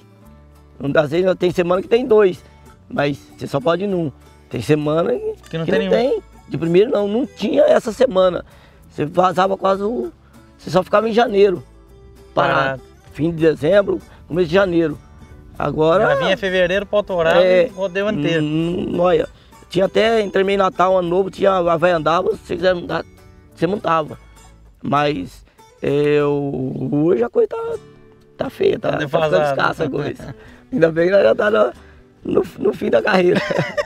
Às vezes tem semana que tem dois, mas você só pode ir num. Tem semana que, que não, que tem, não tem. De primeiro não, não tinha essa semana. Você vazava quase o... Você só ficava em janeiro. Parado. Parado. Fim de dezembro, começo de janeiro. Agora... Já vinha fevereiro para autorar é, e rodeio inteiro. Hum, olha, tinha até, entre meio Natal, Ano Novo, tinha a véia andava, se você quiser montar, você montava. Mas é, hoje a coisa tá, tá feia, tá, tá ficando escassa a coisa. Ainda bem que nós já tá no, no, no fim da carreira.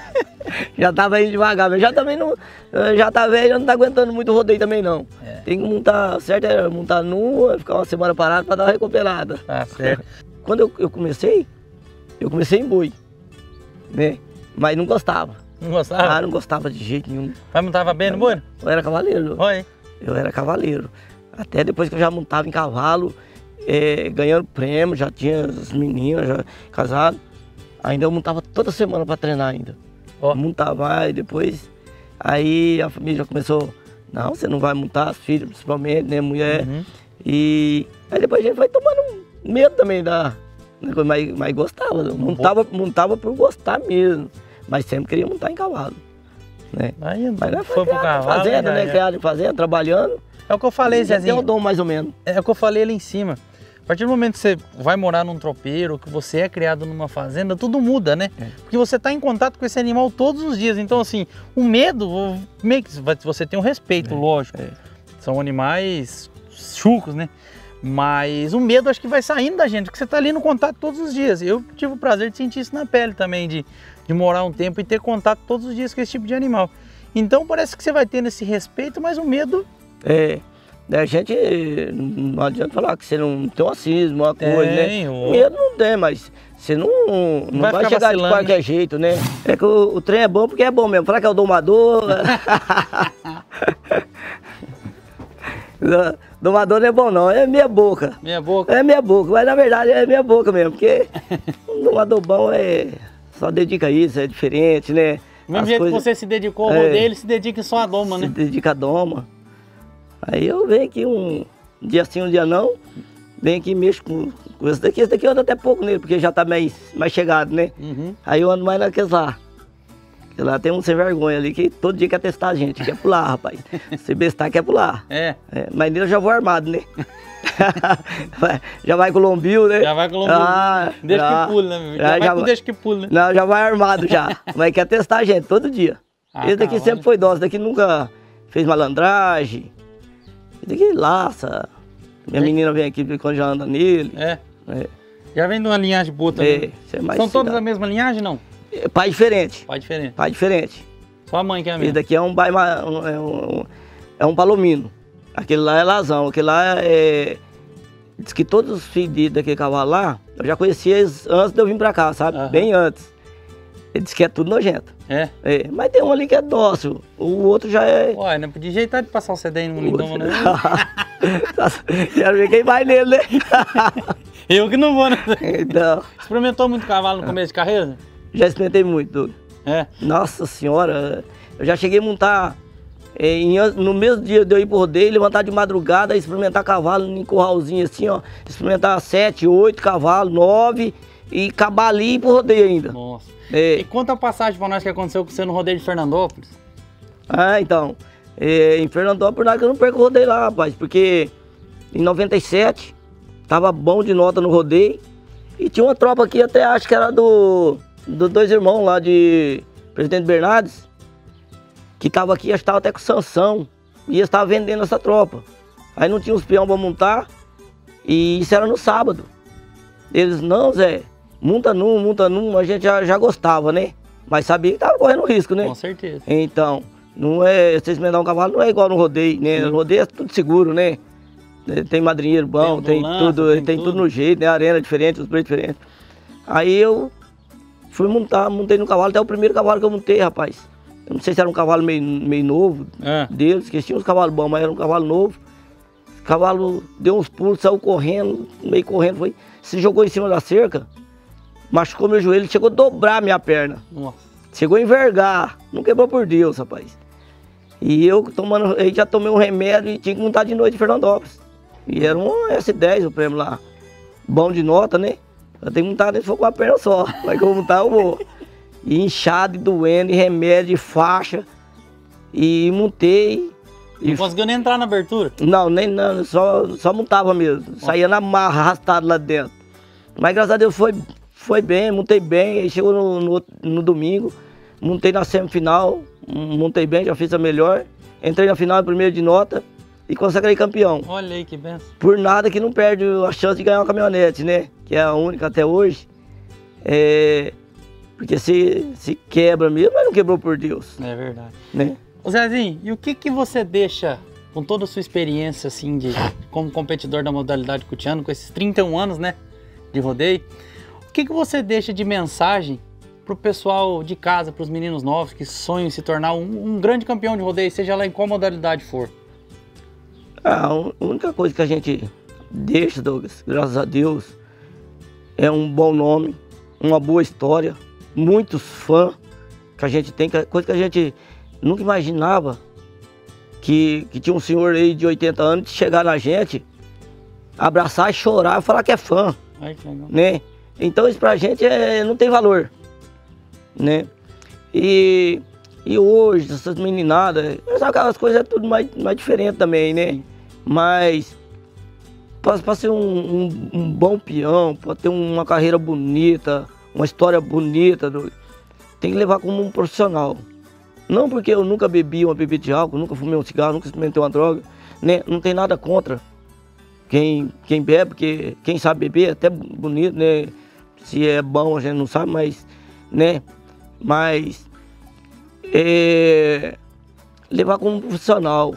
Já tava indo devagar, mas já também não. Já tá velho, já não tá aguentando muito rodeio também não. É. Tem que montar, certo é montar nua, ficar uma semana parado pra dar uma recuperada. Ah, certo. Quando eu, eu comecei, eu comecei em boi, né? Mas não gostava. Não gostava? Ah, não gostava de jeito nenhum. Mas montava bem no boi? Eu era cavaleiro. Oi. Eu era cavaleiro. Até depois que eu já montava em cavalo, é, ganhando prêmio, já tinha as meninas, já casado. Ainda eu montava toda semana pra treinar ainda. Oh. Montava, e depois, aí a família já começou, não, você não vai montar, as filhas principalmente, né, mulher. Uhum. E aí depois a gente foi tomando medo também da, mas, mas gostava, montava, montava por gostar mesmo, mas sempre queria montar em cavalo, né. Aí, mas não foi, foi criado cavalo, em fazenda, né, criado em fazenda, trabalhando. É o que eu falei, Zezinho. Tem um dom mais ou menos. É o que eu falei ali em cima. A partir do momento que você vai morar num tropeiro, que você é criado numa fazenda, tudo muda, né? É. Porque você está em contato com esse animal todos os dias. Então, assim, o medo, meio que você tem um respeito, é. lógico. É. São animais chucos, né? Mas o medo acho que vai saindo da gente, porque você está ali no contato todos os dias. Eu tive o prazer de sentir isso na pele também, de, de morar um tempo e ter contato todos os dias com esse tipo de animal. Então, parece que você vai tendo esse respeito, mas o medo... É... A gente, não adianta falar que você não tem um cisma, uma tem, coisa, né? Ô. Medo não tem, mas você não, não, não vai, vai chegar vacilando, de qualquer né? jeito, né? É que o, o trem é bom porque é bom mesmo. Falar que é o domador... Domador não é bom não, é meia boca. Meia boca? É meia boca, mas na verdade é meia boca mesmo, porque um domador bom é... Só dedica a isso, é diferente, né? Do mesmo As jeito coisas, que você se dedicou ao é, rodeio, ele se dedica só à doma, né? Se dedica à doma. Aí eu venho aqui um dia sim, um dia não, venho aqui e mexo com, com esse daqui. Esse daqui eu ando até pouco nele, porque já tá mais, mais chegado, né? Uhum. Aí eu ando mais naqueles lá. Porque lá tem um sem vergonha ali que todo dia quer testar a gente, quer pular, rapaz. Se bestar, quer pular. É. é. Mas nele eu já vou armado, né? Já vai com o lombio, né? Já vai com o lombio. Ah, deixa já, que pula, né? Já, já vai já com deixa que pula, né? Não, já vai armado já. Mas quer testar a gente todo dia. Ah, esse daqui tá, sempre olha. foi dócil, esse daqui nunca fez malandragem. Esse daqui laça. Minha é. menina vem aqui quando já anda nele. É. é. Já vem de uma linhagem boa também. É, é mais São todas da mesma linhagem, não? É, pai diferente. Pai diferente. Pai diferente. Só a mãe que é a mesma. Esse daqui é um, bai, um, é um, é um palomino. Aquele lá é lazão, aquele lá é... Diz que todos os filhos daquele cavalo lá, eu já conhecia eles antes de eu vir pra cá, sabe? Uhum. Bem antes. Ele disse que é tudo nojento. É? É, mas tem um ali que é dócil, o outro já é... Ué, não podia jeitar de passar o C D no lindão, né? Quero ver quem vai nele, né? Eu que não vou, né? Então... Experimentou muito cavalo no começo de carreira? Já experimentei muito, Douglas. É? Nossa senhora, eu já cheguei a montar... Em, no mesmo dia de eu ir pro rodeio, levantar de madrugada, experimentar cavalo em curralzinho assim, ó. Experimentar sete, oito cavalos, nove e acabar ali e ir pro rodeio ainda. Nossa. É. E conta a passagem pra nós que aconteceu com você no rodeio de Fernandópolis. Ah, então. É, em Fernandópolis, nada que eu não perco o rodeio lá, rapaz. Porque em noventa e sete, tava bom de nota no rodeio. E tinha uma tropa aqui, até acho que era do, do dois irmãos lá de Presidente Bernardes. Que tava aqui, estava até com sanção, e eles estavam vendendo essa tropa. Aí não tinha os peões para montar, e isso era no sábado. Eles, não, Zé, monta num, monta num, a gente já, já gostava, né? Mas sabia que tava correndo risco, né? Com certeza. Então, não é, você experimentar um cavalo não é igual no rodeio, né? No rodeio é tudo seguro, né? Tem madrinheiro bom, tem, tem tudo, tem, tem tudo. tudo no jeito, né? Arena diferente, os preços diferentes. Aí eu fui montar, montei no cavalo, até o primeiro cavalo que eu montei, rapaz. Eu não sei se era um cavalo meio, meio novo é. deles, que tinha uns cavalos bons, mas era um cavalo novo. O cavalo deu uns pulos, saiu correndo, meio correndo, foi, se jogou em cima da cerca, machucou meu joelho, chegou a dobrar minha perna. Nossa. Chegou a envergar, não quebrou por Deus, rapaz. E eu tomando, aí já tomei um remédio e tinha que montar de noite em Fernandópolis. E era um S dez o prêmio lá, bom de nota, né? Eu tenho que montar, se for com a perna só, mas que eu vou montar eu vou. E inchado, e doendo, e remédio, e faixa. E montei. Não e... conseguiu nem entrar na abertura? Não, nem não, só, só montava mesmo. Nossa. Saía na marra, arrastado lá dentro. Mas graças a Deus foi, foi bem, montei bem. Aí chegou no, no, no domingo, montei na semifinal, montei bem, já fiz a melhor. Entrei na final, primeiro de nota, e consagrei campeão. Olha aí que benção. Por nada que não perde a chance de ganhar uma caminhonete, né? Que é a única até hoje. É... Porque se, se quebra mesmo, mas não quebrou por Deus. É verdade. Né? Ô Zezinho, e o que que você deixa, com toda a sua experiência, assim, de, como competidor da modalidade cutiano, com esses trinta e um anos, né, de rodeio, o que que você deixa de mensagem pro pessoal de casa, pros meninos novos que sonham em se tornar um, um grande campeão de rodeio, seja lá em qual modalidade for? Ah, a única coisa que a gente deixa, Douglas, graças a Deus, é um bom nome, uma boa história, muitos fãs que a gente tem, coisa que a gente nunca imaginava, que, que tinha um senhor aí de oitenta anos de chegar na gente, abraçar e chorar e falar que é fã. Ai, que legal. Né? Então isso pra gente é, não tem valor. Né? E, e hoje, essas meninadas, aquelas coisas é tudo mais, mais diferente também, né? Sim. Mas para ser um, um, um bom peão, para ter uma carreira bonita, uma história bonita, tem que levar como um profissional. Não porque eu nunca bebi uma bebida de álcool, nunca fumei um cigarro, nunca experimentei uma droga, né? Não tem nada contra quem, quem bebe, porque quem sabe beber é até bonito, né? Se é bom a gente não sabe, mas, né? Mas é, levar como um profissional,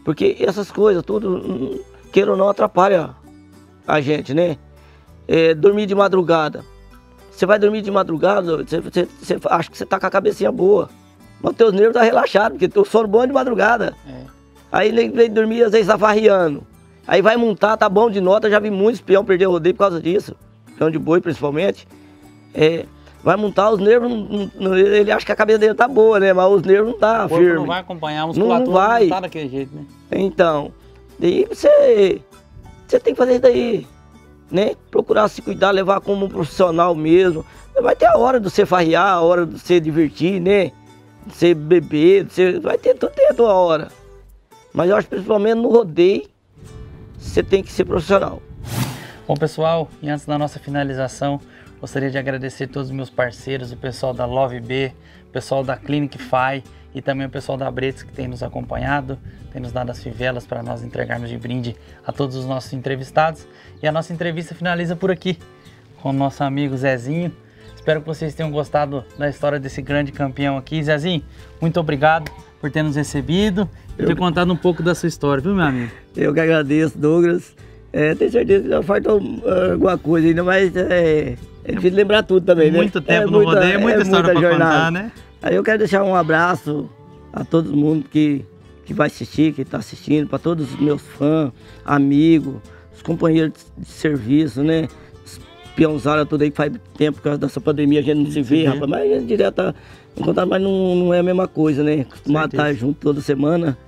Porque essas coisas, tudo, queira ou não, atrapalha a gente, né? É, dormir de madrugada. Você vai dormir de madrugada, você, você, você acha que você tá com a cabecinha boa. Mas teus nervos tá relaxado, porque teu sono bom é de madrugada. É. Aí ele vem dormir, às vezes tá farriando. Aí vai montar, tá bom de nota, já vi muitos peão perder o rodeio por causa disso. Peão de boi, principalmente. É, vai montar, os nervos, não, não, ele acha que a cabeça dele tá boa, né? Mas os nervos não tá firme. Não vai acompanhar, a musculatura não, não, vai. Não tá daquele jeito, né? Então, daí você, você tem que fazer isso daí, né? Procurar se cuidar, levar como um profissional mesmo. Vai ter a hora de você farrear, a hora de você divertir, né? De você beber, de você... vai ter, tudo tem a tua hora. Mas eu acho que principalmente no rodeio, você tem que ser profissional. Bom, pessoal, e antes da nossa finalização, gostaria de agradecer todos os meus parceiros, o pessoal da Love B, o pessoal da Clinic Fy e também o pessoal da Bretes que tem nos acompanhado, tem nos dado as fivelas para nós entregarmos de brinde a todos os nossos entrevistados. E a nossa entrevista finaliza por aqui, com o nosso amigo Zezinho. Espero que vocês tenham gostado da história desse grande campeão aqui. Zezinho, muito obrigado por ter nos recebido e ter eu... contado um pouco da sua história, viu, meu amigo? Eu que agradeço, Douglas. É, tenho certeza que já faltou uh, alguma coisa ainda, mas é, é difícil lembrar tudo também, né? Muito tempo é no rodeio, é muita história para contar, né? Aí eu quero deixar um abraço a todo mundo que, que vai assistir, que está assistindo, para todos os meus fãs, amigos, os companheiros de serviço, né? Os peãozada, tudo aí que faz tempo, por causa dessa pandemia, a gente não se vê, rapaz, mas a gente direto tá encontrado, mas não, não é a mesma coisa, né? Acostumado a estar junto toda semana.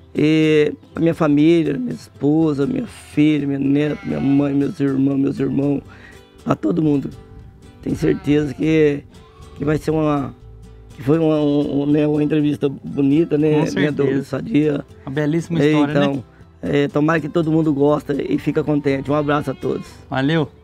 E a minha família, minha esposa, minha filha, minha neta, minha mãe, meus irmãos, meus irmãos, a todo mundo. Tenho certeza que, que vai ser uma, que foi uma, um, né, uma entrevista bonita, né? Com certeza. Minha Sadia. Uma belíssima história, então, né? É, tomara que todo mundo gosta e fica contente. Um abraço a todos. Valeu!